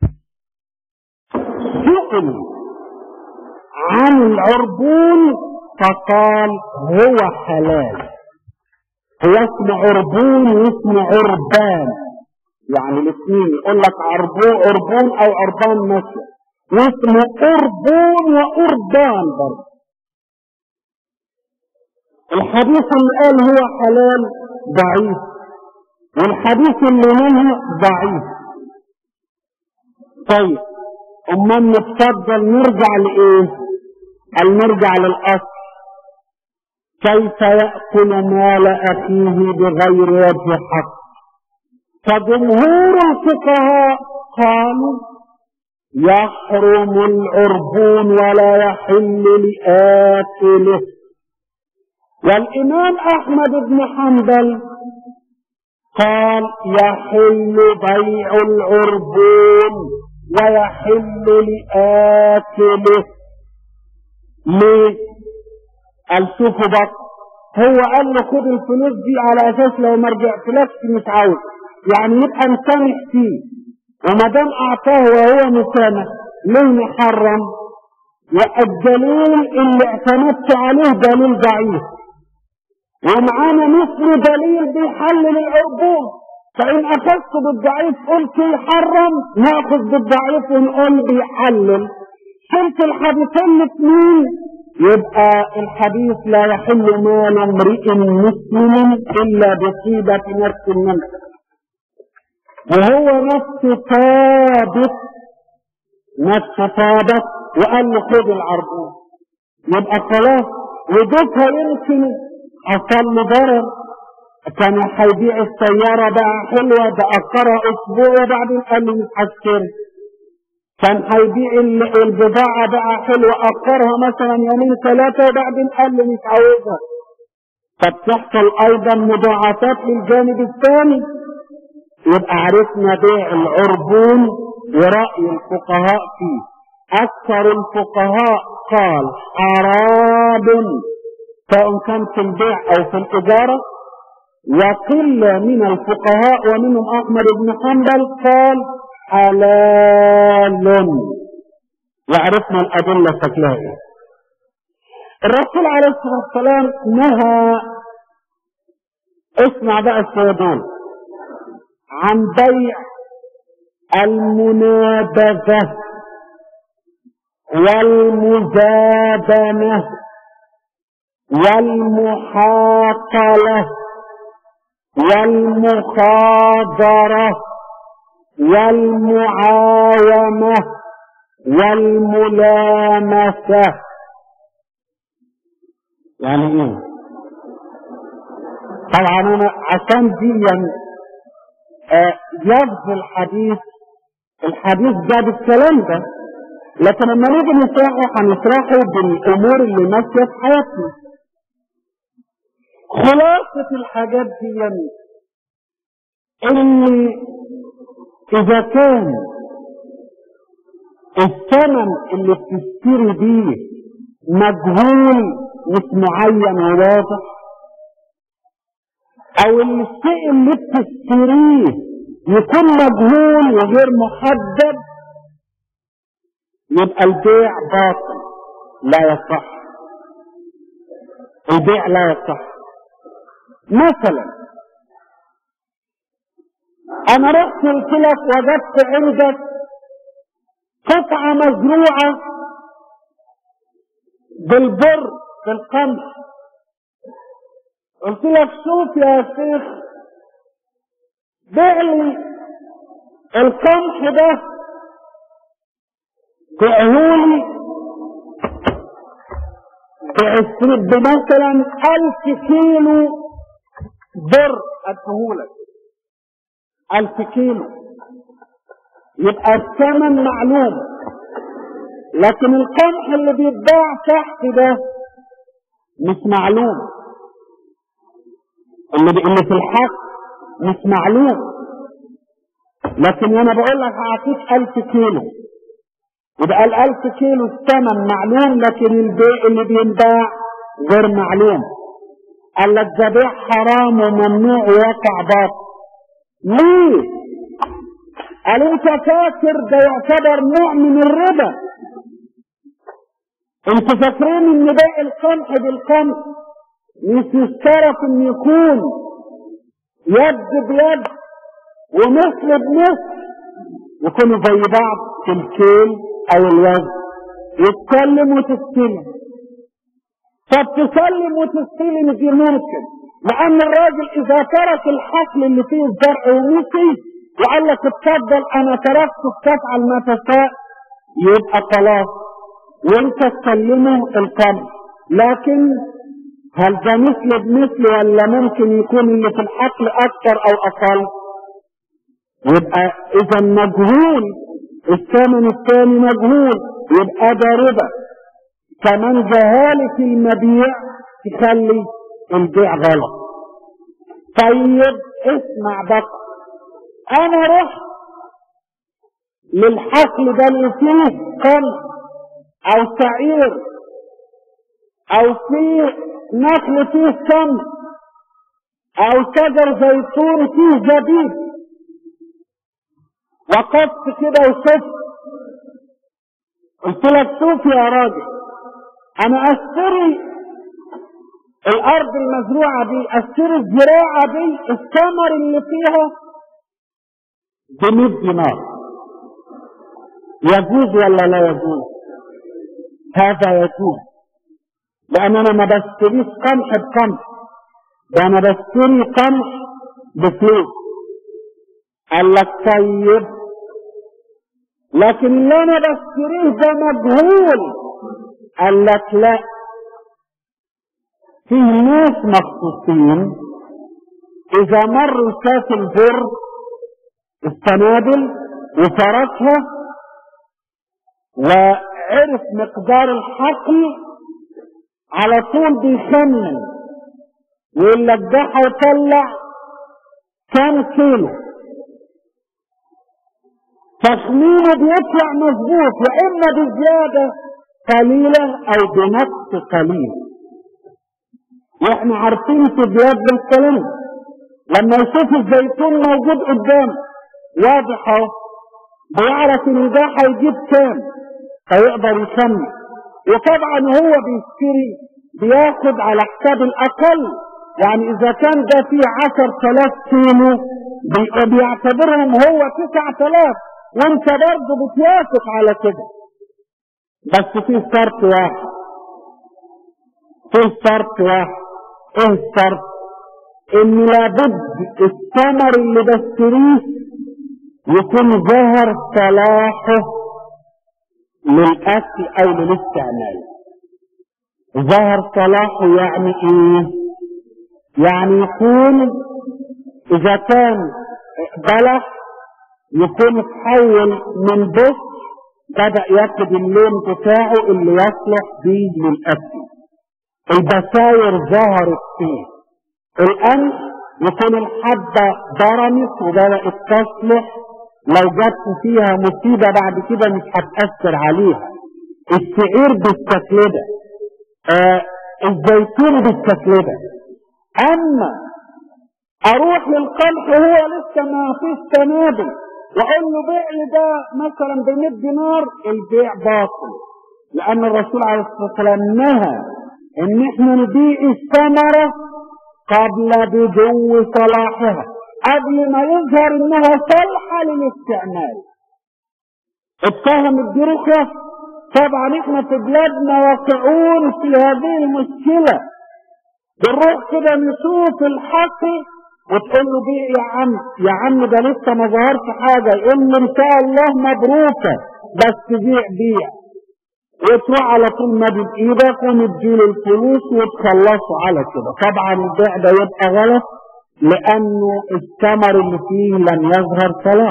سئل عن العربون فقال هو حلال. هو اسمه عربون واسمه عربان، يعني الاثنين يقول لك عربون عربون او عربان ماشي، واسمه عربون وعربان برضه. الحديث اللي قال هو حلال ضعيف، والحديث اللي نهى ضعيف. طيب اما نتفضل نرجع لايه؟ قال نرجع للاصل، كيف يأكل مال اخيه بغير وجه حق؟ فجمهور الفقهاء قالوا يحرم العربون ولا يحل لآكله، والامام احمد بن حنبل قال يحل بيع العربون ويحل لآكله. ليه؟ قال شوفوا بقى، هو قال له خد الفلوس دي على اساس لو ما رجعتلكش مش عاوز، يعني يبقى مسامح فيه، وما دام اعطاه وهو مسامح ليه محرم؟ والدليل اللي اعتمدت عليه دليل ضعيف، ومعانا مثل دليل بيحلل العربون، فإن أخذت بالضعيف قلت يحرم نأخذ بالضعيف ونقول بيحلل. شلت الحديثين الاثنين يبقى الحديث لا يحل مال امرئ مسلم إلا بطيبة نفس منه، وهو نفس ثابت نفس ثابت وقال له خذ العربون، يبقى خلاص ودوكها يمكن حصل له ضرر، كان هيبيع السيارة بقى حلوة بأكرها أسبوع وبعدين قال له مش هشتري، كان هيبيع البضاعة بقى حلوة أكرها مثلا يومين ثلاثة وبعدين قال له مش عاوزها، فبتحصل أيضا مضاعفات للجانب الثاني. يبقى عرفنا بيع العربون ورأي الفقهاء فيه، أكثر الفقهاء قال حرام سواء كان في البيع أو في الإجارة، وقلة من الفقهاء ومنهم أحمد بن حنبل قال حلال. وعرفنا الأدلة شكلها إيه. الرسول عليه الصلاة والسلام نهى، اسمع بقى السيدان، عن بيع المنابذة والمزابنة والمحاقلة والمخاضرة والمعاومة والملامسة. يعني ايه؟ طبعا انا عشان دي لفظ الحديث الحديث جاب الكلام ده، لكن لما نيجي نشرحه هنشرحه بالامور اللي ماشيه في حياتنا. خلاصه الحاجات دي يعني ان اذا كان الثمن اللي بتشتري بيه مجهول مش معين وواضح، او الشيء اللي بتشتريه يكون مجهول وغير محدد، يبقى البيع باطل لا يصح. البيع لا يصح. مثلا انا رحت قلت لك وجدت عندك قطعة مزروعة بالبر بالقمح، قلت لك شوف يا شيخ بيع لي القمح ده بعهولي بعشرين بمثلا ألف كيلو بر أدهولك ألف كيلو، يبقى الثمن معلوم. لكن القمح اللي بيتباع تحت ده مش معلوم، اللي اللي في الحق مش معلوم. لكن انا بقول لك هعطيك ألف كيلو، يبقى الألف كيلو الثمن معلوم، لكن البيع اللي بينباع غير معلوم. قال لك ده بيع حرام وممنوع وواقع باطل. ليه؟ قال انت فاكر ده يعتبر نوع من الربا؟ انت فاكرين ان بيع القمح بالقمح مش يشترط ان يكون يد بيد ومثل بمثل، يكونوا زي بعض في الكيل او الوزن، يتسلم وتستلم. طب تسلم وتستلم دي ممكن، لان الراجل اذا ترك الحقل اللي فيه الزرع ومشي وقال لك اتفضل انا تركتك تفعل ما تشاء، يبقى خلاص وانت تسلمه القمح. لكن هل ده مثل بمثل ولا ممكن يكون اللي في الحقل اكثر او اقل؟ يبقى اذا مجهول، الثمن الثاني مجهول، يبقى ده ربا. كمان جهالة المبيع تخلي البيع غلط. طيب اسمع بقى، انا رحت للحقل ده اللي فيه قمح او شعير او فيه نخل فيه سمن او شجر زيتون فيه زبيب، وقفت كده وشفت، قلت لك شوف يا راجل انا اشتري الارض المزروعه دي، اشتري الزراعه دي الثمر اللي فيها بمئة دينار، يجوز ولا لا يجوز؟ هذا يجوز، لان انا ما بشتريش قمح بقمح، ده انا بشتري قمح بفلوس. قال لك طيب لكن اللي انا بشتريه ده مجهول. قال لك لا، في ناس مخصوصين اذا مروا شاف البر السنابل وفرشها وعرف مقدار الحقل على طول بيخمن ويقول لك ده هيطلع كام كيلو، تخمينه بيطلع مظبوط، يا اما بزيادة قليلة او بنقص قليل. واحنا عارفين في بلادنا الكلام لما يشوف الزيتون موجود قدامه واضح اهو، بيعرف ان ده هيجيب كام فيقدر يكمل. وطبعا هو بيشتري بياخد على حساب الاقل، يعني اذا كان ده فيه عشر تلاف كيلو بيعتبرهم هو تسعة آلاف، وانت برضه بتوافق على كده. بس في شرط واحد، في شرط واحد. ايه الشرط؟ ان لابد الثمر اللي بشتريه يكون ظهر صلاحه للاكل او للاستعمال. ظهر صلاحه يعني ايه؟ يعني يكون اذا كان بلح يكون اتحول من بس بدأ ياخد اللون بتاعه اللي يصلح بيه للاكل. البساير ظهرت فيه. القمح يكون الحبة ضرمت وبدأت تصلح، لو جت فيها مصيبة بعد كده مش هتأثر عليها. الشعير بالشكل ده، آه الزيتون بالشكل ده. اما اروح للقمح وهو لسه ما فيش تنابل واقول له بيع لي ده مثلا ب مية دينار، البيع باطل، لان الرسول عليه الصلاه والسلام نهى ان احنا نبيع الثمره قبل بدو صلاحها، قبل ما يظهر انها صالحه للاستعمال. اتهمت دي رخص. طبعا احنا في بلادنا واقعون في هذه المشكله. بنروح كده نشوف الحقل وتقول له بيع يا عم، يا عم ده لسه ما ظهرش حاجه، يقول له ان شاء الله مبروكه بس بيع بيع، وتروح على طول مادد ايدك ومديله الفلوس وتخلصوا على كده. طبعا البيع ده يبقى غلط لانه الثمر اللي فيه لم يظهر صلاح.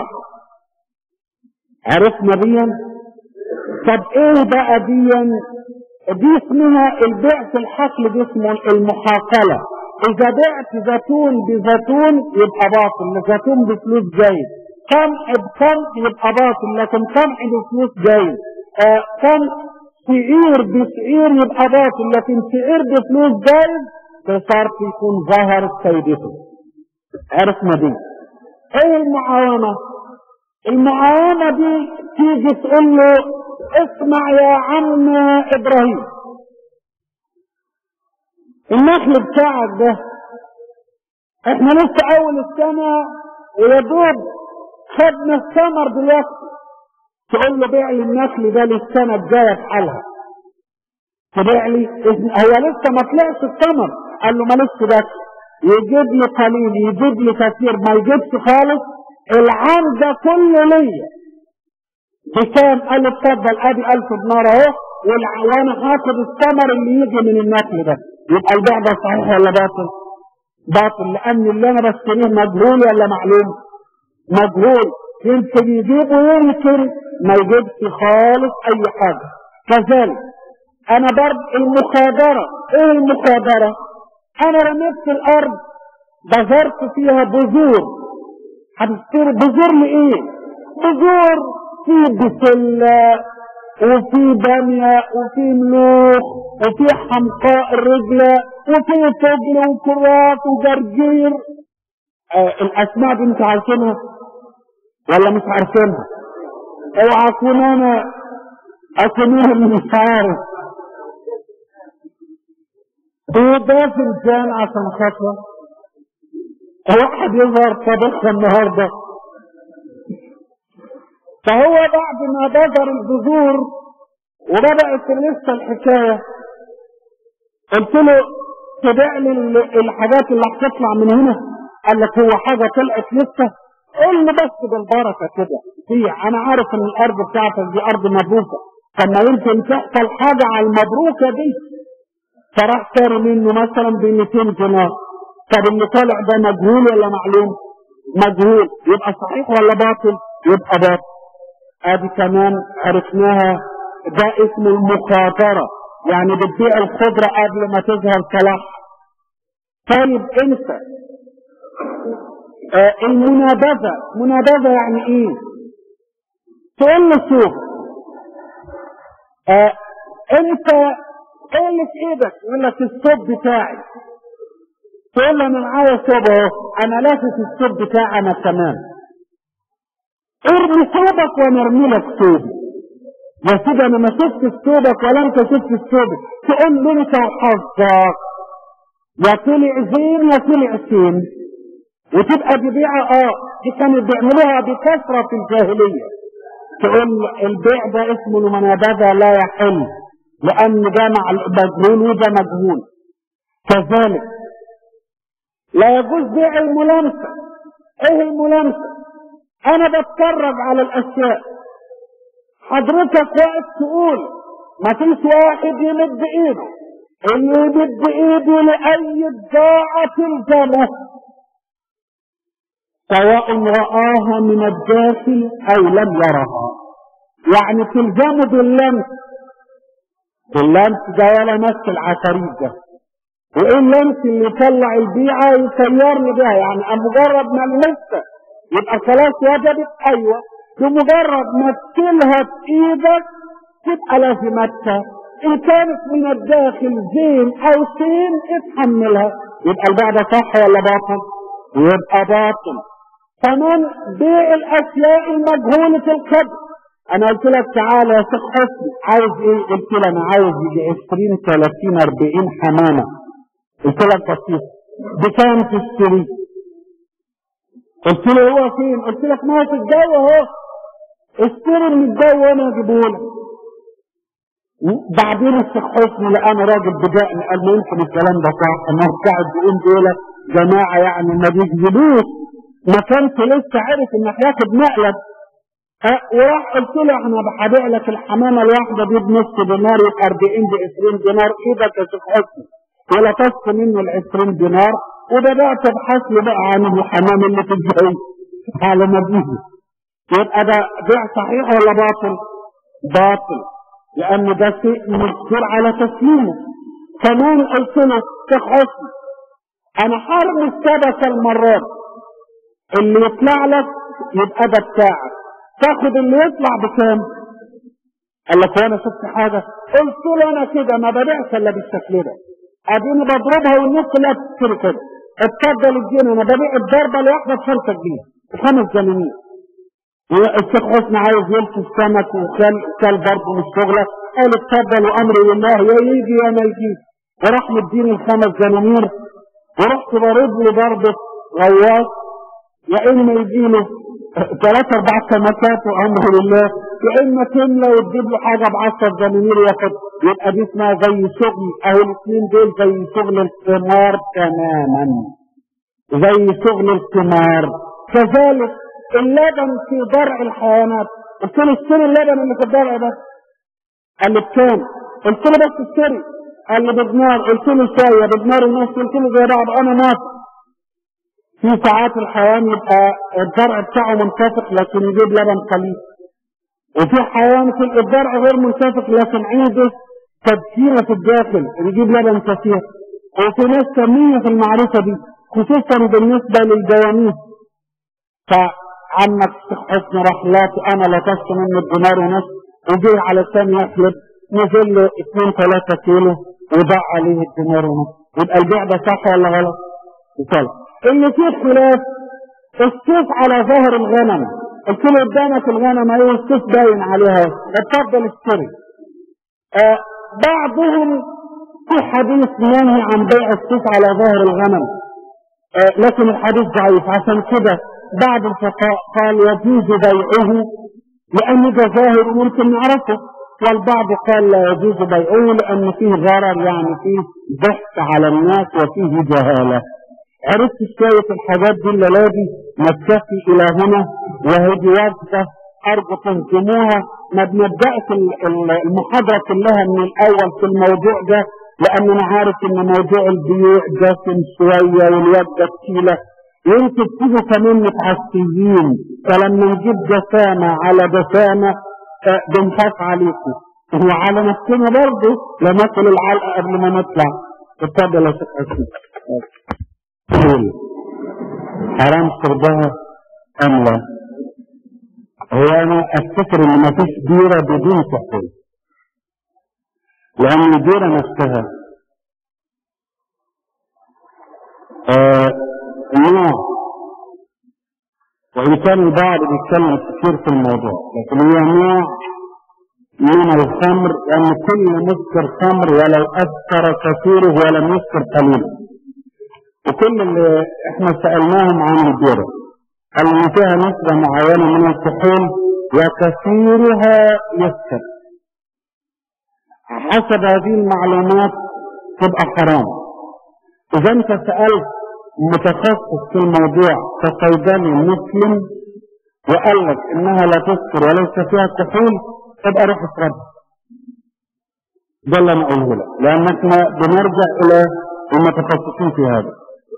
عرفنا ديا؟ طب ايه بقى ديا؟ دي اسمها البيع في الحقل، دي اسمه المحاقله. اذا بعت زيتون بزيتون يبقى باطل، زيتون بفلوس جايز، قمح بقمح يبقى باطل، لكن قمح بفلوس جايز، آه قمح شعير بشعير يبقى باطل، لكن شعير بفلوس جايز بشرط يكون ظهر سيدته. عرفنا دي؟ ايه المعاونة؟ المعاونة دي تيجي تقول له اسمع يا عم ابراهيم، النخل بتاعك ده احنا لسه اول السنة ويدوب خدنا الثمر دلوقتي، تقول له بيع لي النخل ده للسنة الجاية بحالها. تبيع لي هو لسه ما طلعش الثمر، قال له مالكش دخل، يجيب لي قليل يجيب لي كثير ما يجيبش خالص، العام ده كله ليا بكام؟ قال له اتفضل ادي ألف دينار اهو، وانا هاخد الثمر اللي يجي من النخل ده. يبقى البيع ده صحيح ولا باطل؟ باطل، لان اللي انا بشتريه مجهول ولا معلوم؟ مجهول، يمكن يجيب ويمكن ما يجيبش خالص اي حاجه. كذلك انا برضه المخادره. ايه المخادره؟ انا رميت في الارض بذرت فيها بذور، هتشتري بذور لايه؟ بذور في بسله وفي باميه وفي ملوخ وفي حمقاء الرجله وفي فجل وكرات وجرجير. آه الاسماء دي انتوا عارفينها ولا مش عارفينها؟ اوعى اكون انا اكونها اللي مش عارف. هو ده فنجان عشان خاطر واحد يظهر طبخها النهارده. فهو بعد ما بذر البذور وبدأت لسه الحكاية، قلت له تبيع لي الحاجات اللي هتطلع من هنا. قال لك هو حاجة طلعت لسه؟ قول له بس بالبركة كده بيع، انا عارف ان الارض بتاعتك دي ارض مبروكة، فما يمكن تحصل حاجة على المبروكة دي. فراح كاري منه مثلا ب مئتين دينار. طب اللي طالع ده مجهول ولا معلوم؟ مجهول، يبقى صحيح ولا باطل؟ يبقى باطل. ادي كمان عرفناها، ده اسمه المخاطرة، يعني بتبيع الخضرة قبل ما تظهر صلاح. طيب انت آه المنابذة، منابذة يعني ايه؟ تقول له شوف آه انت ايه اللي في ايدك؟ يقول لك الثوب بتاعي. تقول له انا معايا ثوب اهو، انا لافف الثوب بتاعي انا كمان، ارمي ثوبك وانا ارمي لك ثوبي. يا سيدي انا ما شفتش ثوبك ولا انت شفت ثوبك. تقول له انت وحظك، يا طلع زين يا طلع سين، وتبقى دي بيعه. اه دي كانوا بيعملوها بكثره في الجاهليه. تقول البيع ده اسمه المنابذه لا يحل، لان ده مع المجهول وده مجهول. كذلك لا يجوز بيع الملامسه. ايه الملامسه؟ انا بتفرج على الاشياء، حضرتك واقف تقول ما فيش واحد يمد ايده، اللي يمد ايده لاي بضاعه تلزمه سواء رآها من الداخل او لم يرها. يعني تلزمه باللمس. اللمس ده ولا مس العفاريت ده. وايه اللمس اللي يطلع البيعه يسيرني بها؟ يعني مجرد ما لمسها يبقى خلاص وجبت. ايوه بمجرد ما تشيلها بايدك تبقى لازمتها. ان كانت من الداخل زين او سين اتحملها. يبقى البيع ده صح ولا باطل؟ يبقى باطل. كمان بيع الاشياء المجهولة القدر. انا قلت لك تعالى يا شيخ حسني عايز ايه؟ قلت له انا عايز يجي عشرين ثلاثين اربعين حمامه. قلت لك بسيط بكام تشتري؟ قلت له هو فين؟ قلت لك ما في الجو اهو، اشتري من الجو وانا اجيبهولك. بعدين الشيخ حسني لقاني راجل بدقن قال له يمكن الكلام ده صح، انه قاعد بيقول دول جماعه يعني ما بيكذبوش. ما كانش لسه عارف انك هياخد مقلب. أه وراح قلت له احنا هبيع لك الحمامه الواحده دي بنص دينار، يبقى اربعين ب عشرين دينار. ايدك يا شيخ حسني ولا تصف منه ال عشرين دينار. وبدات ابحث لي بقى عن الحمام اللي في الجو على ما بيجي. يبقى ده بيع صحيح ولا باطل؟ باطل، لان ده شيء مقدور على تسليمه. كمان قلت له شيخ حسني انا حارم الشبكه المرات اللي يطلع لك يبقى ده بتاعك، تاخد اللي يطلع بكام؟ قال لك وانا شفت حاجه؟ قلت له انا كده ما ببيعش الا بالشكل ده، اديني بضربها والناس كلها بتشتري كده. اتفضل اديني، انا ببيع الضربه الواحده بخمسه جنيه بخمس جنيه. الشيخ حسني عايز يلبس سمك وكل كل برضه من شغله. قال اتفضل وامري لله يا يجي يا ما يجيش. وراح مديني الخمس جنانير ورحت برد له ضربه غواص، يا اما يجي له ثلاث اربع سمكات وامره لله، يا اما تملى وتجيب له حاجه ب عشرة جنانير ياخد. يبقى دي اسمها زي شغل اهو. الاثنين دول زي شغل الثمار تماما، زي شغل الثمار. كذلك اللبن في ضرع الحيوانات. قلت له اشتري اللبن اللي في الضرع ده. قال لي بكام؟ قلت له بس اشتري. قال لي بدنار. قلت له شويه بدنار ونص. قلت له زي بعض انا ناطق. في ساعات الحيوان يبقى الضرع بتاعه منتفق لكن يجيب لبن قليل، وفي حيوان في الضرع غير منتفق لكن عنده تبكيره في الداخل يجيب لبن كثير. وفي ناس سميه في المعرفه دي خصوصا بالنسبه للجواميس. فعمك الشيخ حسني راح لاقي انا لطشت منه الدينار ونص وجه علشان يخلط، نزل له اثنين ثلاثة كيلو وضاع عليه الدينار ونص. يبقى البيع ده صح ولا غلط؟ غلط. اللي فيه خلاف السيف على ظهر الغنم. قلت له قدامك الغنم ايوه السيف باين عليها، اتفضل اشتري. آه بعضهم في حديث نهي عن بيع السيف على ظهر الغنم، آه لكن الحديث ضعيف. عشان كده بعض الفقهاء قال يجوز بيعه لأن ده ظاهر ممكن نعرفه، والبعض قال لا يجوز بيعه لأن فيه ضرر، يعني فيه ضحك على الناس وفيه جهالة. عرفت شوية الحاجات دي اللي دي نكتفي إلى هنا، وهذه واجبة أرجو تهزموها. ما بنبدأش المحاضرة كلها من الأول في الموضوع ده لأن أنا عارف إن موضوع البيوع دسم شوية والوجبة تقيلة، وانتوا بتيجوا كمان متعسيين، فلما نجيب دسامة على دسامة أه بنخاف عليكم وعلى نفسنا برضه لناكل العلقة قبل ما نطلع. اتفضل يا شيخ حسين. حرام شربها أم لا؟ هو انا افتكر ان مفيش ديرة بدون كحول، لان الديرة نفسها آه نوع، وان كان البعض بيتكلم كتير في الموضوع، لكن هي نوع من الخمر، لان كل مسكر خمر ولو اثر كثيره ولم يسكر قليلا. وكل اللي احنا سألناهم عن الديرة قالوا ان فيها نسبة معينة من الكحول وكثيرها يسكر. حسب هذه المعلومات تبقى حرام. اذا انت سألت متخصص في الموضوع كصيدلي مسلم وقال لك انها لا تسكر وليس فيها كحول، تبقى روح اشربها. ده اللي انا اقوله لك، لان احنا بنرجع الى المتخصصين في هذا.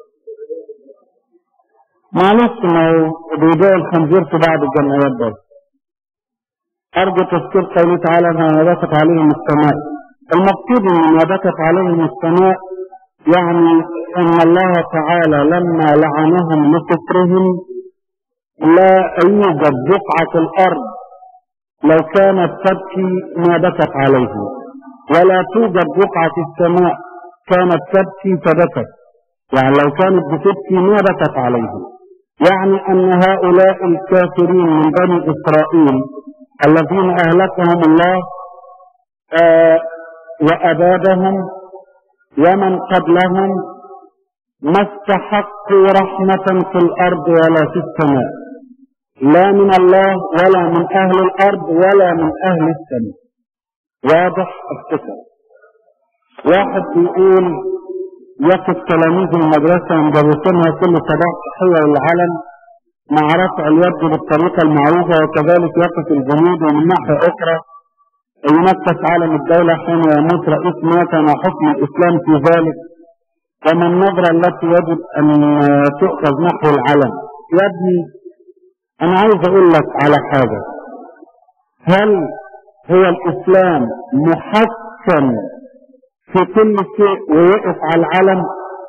معلش ما هو بيبيع الخنزير في بعض الجمعيات بس. ارجو تذكير قوله تعالى ما بكت عليهم السماء. المقصود ان ما بكت عليهم السماء يعني ان الله تعالى لما لعنهم لكفرهم لا يوجد بقعة الارض لو كانت تبكي ما بكت عليه، ولا توجد بقعة السماء كانت تبكي فبكت، يعني لو كانت بتبكي ما بكت عليه. يعني أن هؤلاء الكافرين من بني إسرائيل الذين أهلكهم الله آه وأبادهم ومن قبلهم ما استحقوا رحمة في الأرض ولا في السماء، لا من الله ولا من أهل الأرض ولا من أهل السماء. واضح الفكرة. واحد بيقول يقف تلاميذ المدرسة مدرسينها كل صباح تحية للعلم مع رفع اليد بالطريقة المعروفة، وكذلك يقف الجنود، ومن ناحية أخرى ينكس علم الدولة حين يموت رئيس مات مع حكم الإسلام في ذلك. وما النظرة التي يجب أن تؤخذ نحو العلم؟ يا ابني أنا عايز أقول لك على حاجة. هل هو الإسلام محكم في كل شيء ويقف على العلم؟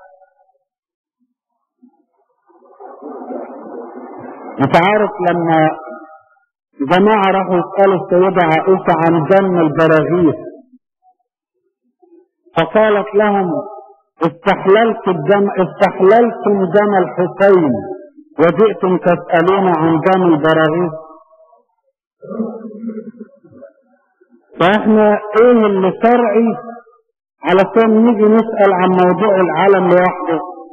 انت عارف لما جماعة راحوا يسألوا السيدة عائشة عن دم البراغيث، فقالت لهم استحللت الدم استحللتم دم الحسين وجئتم تسألون عن دم البراغيث. فاحنا ايه اللي شرعي علشان نيجي نسأل عن موضوع العالم لوحده؟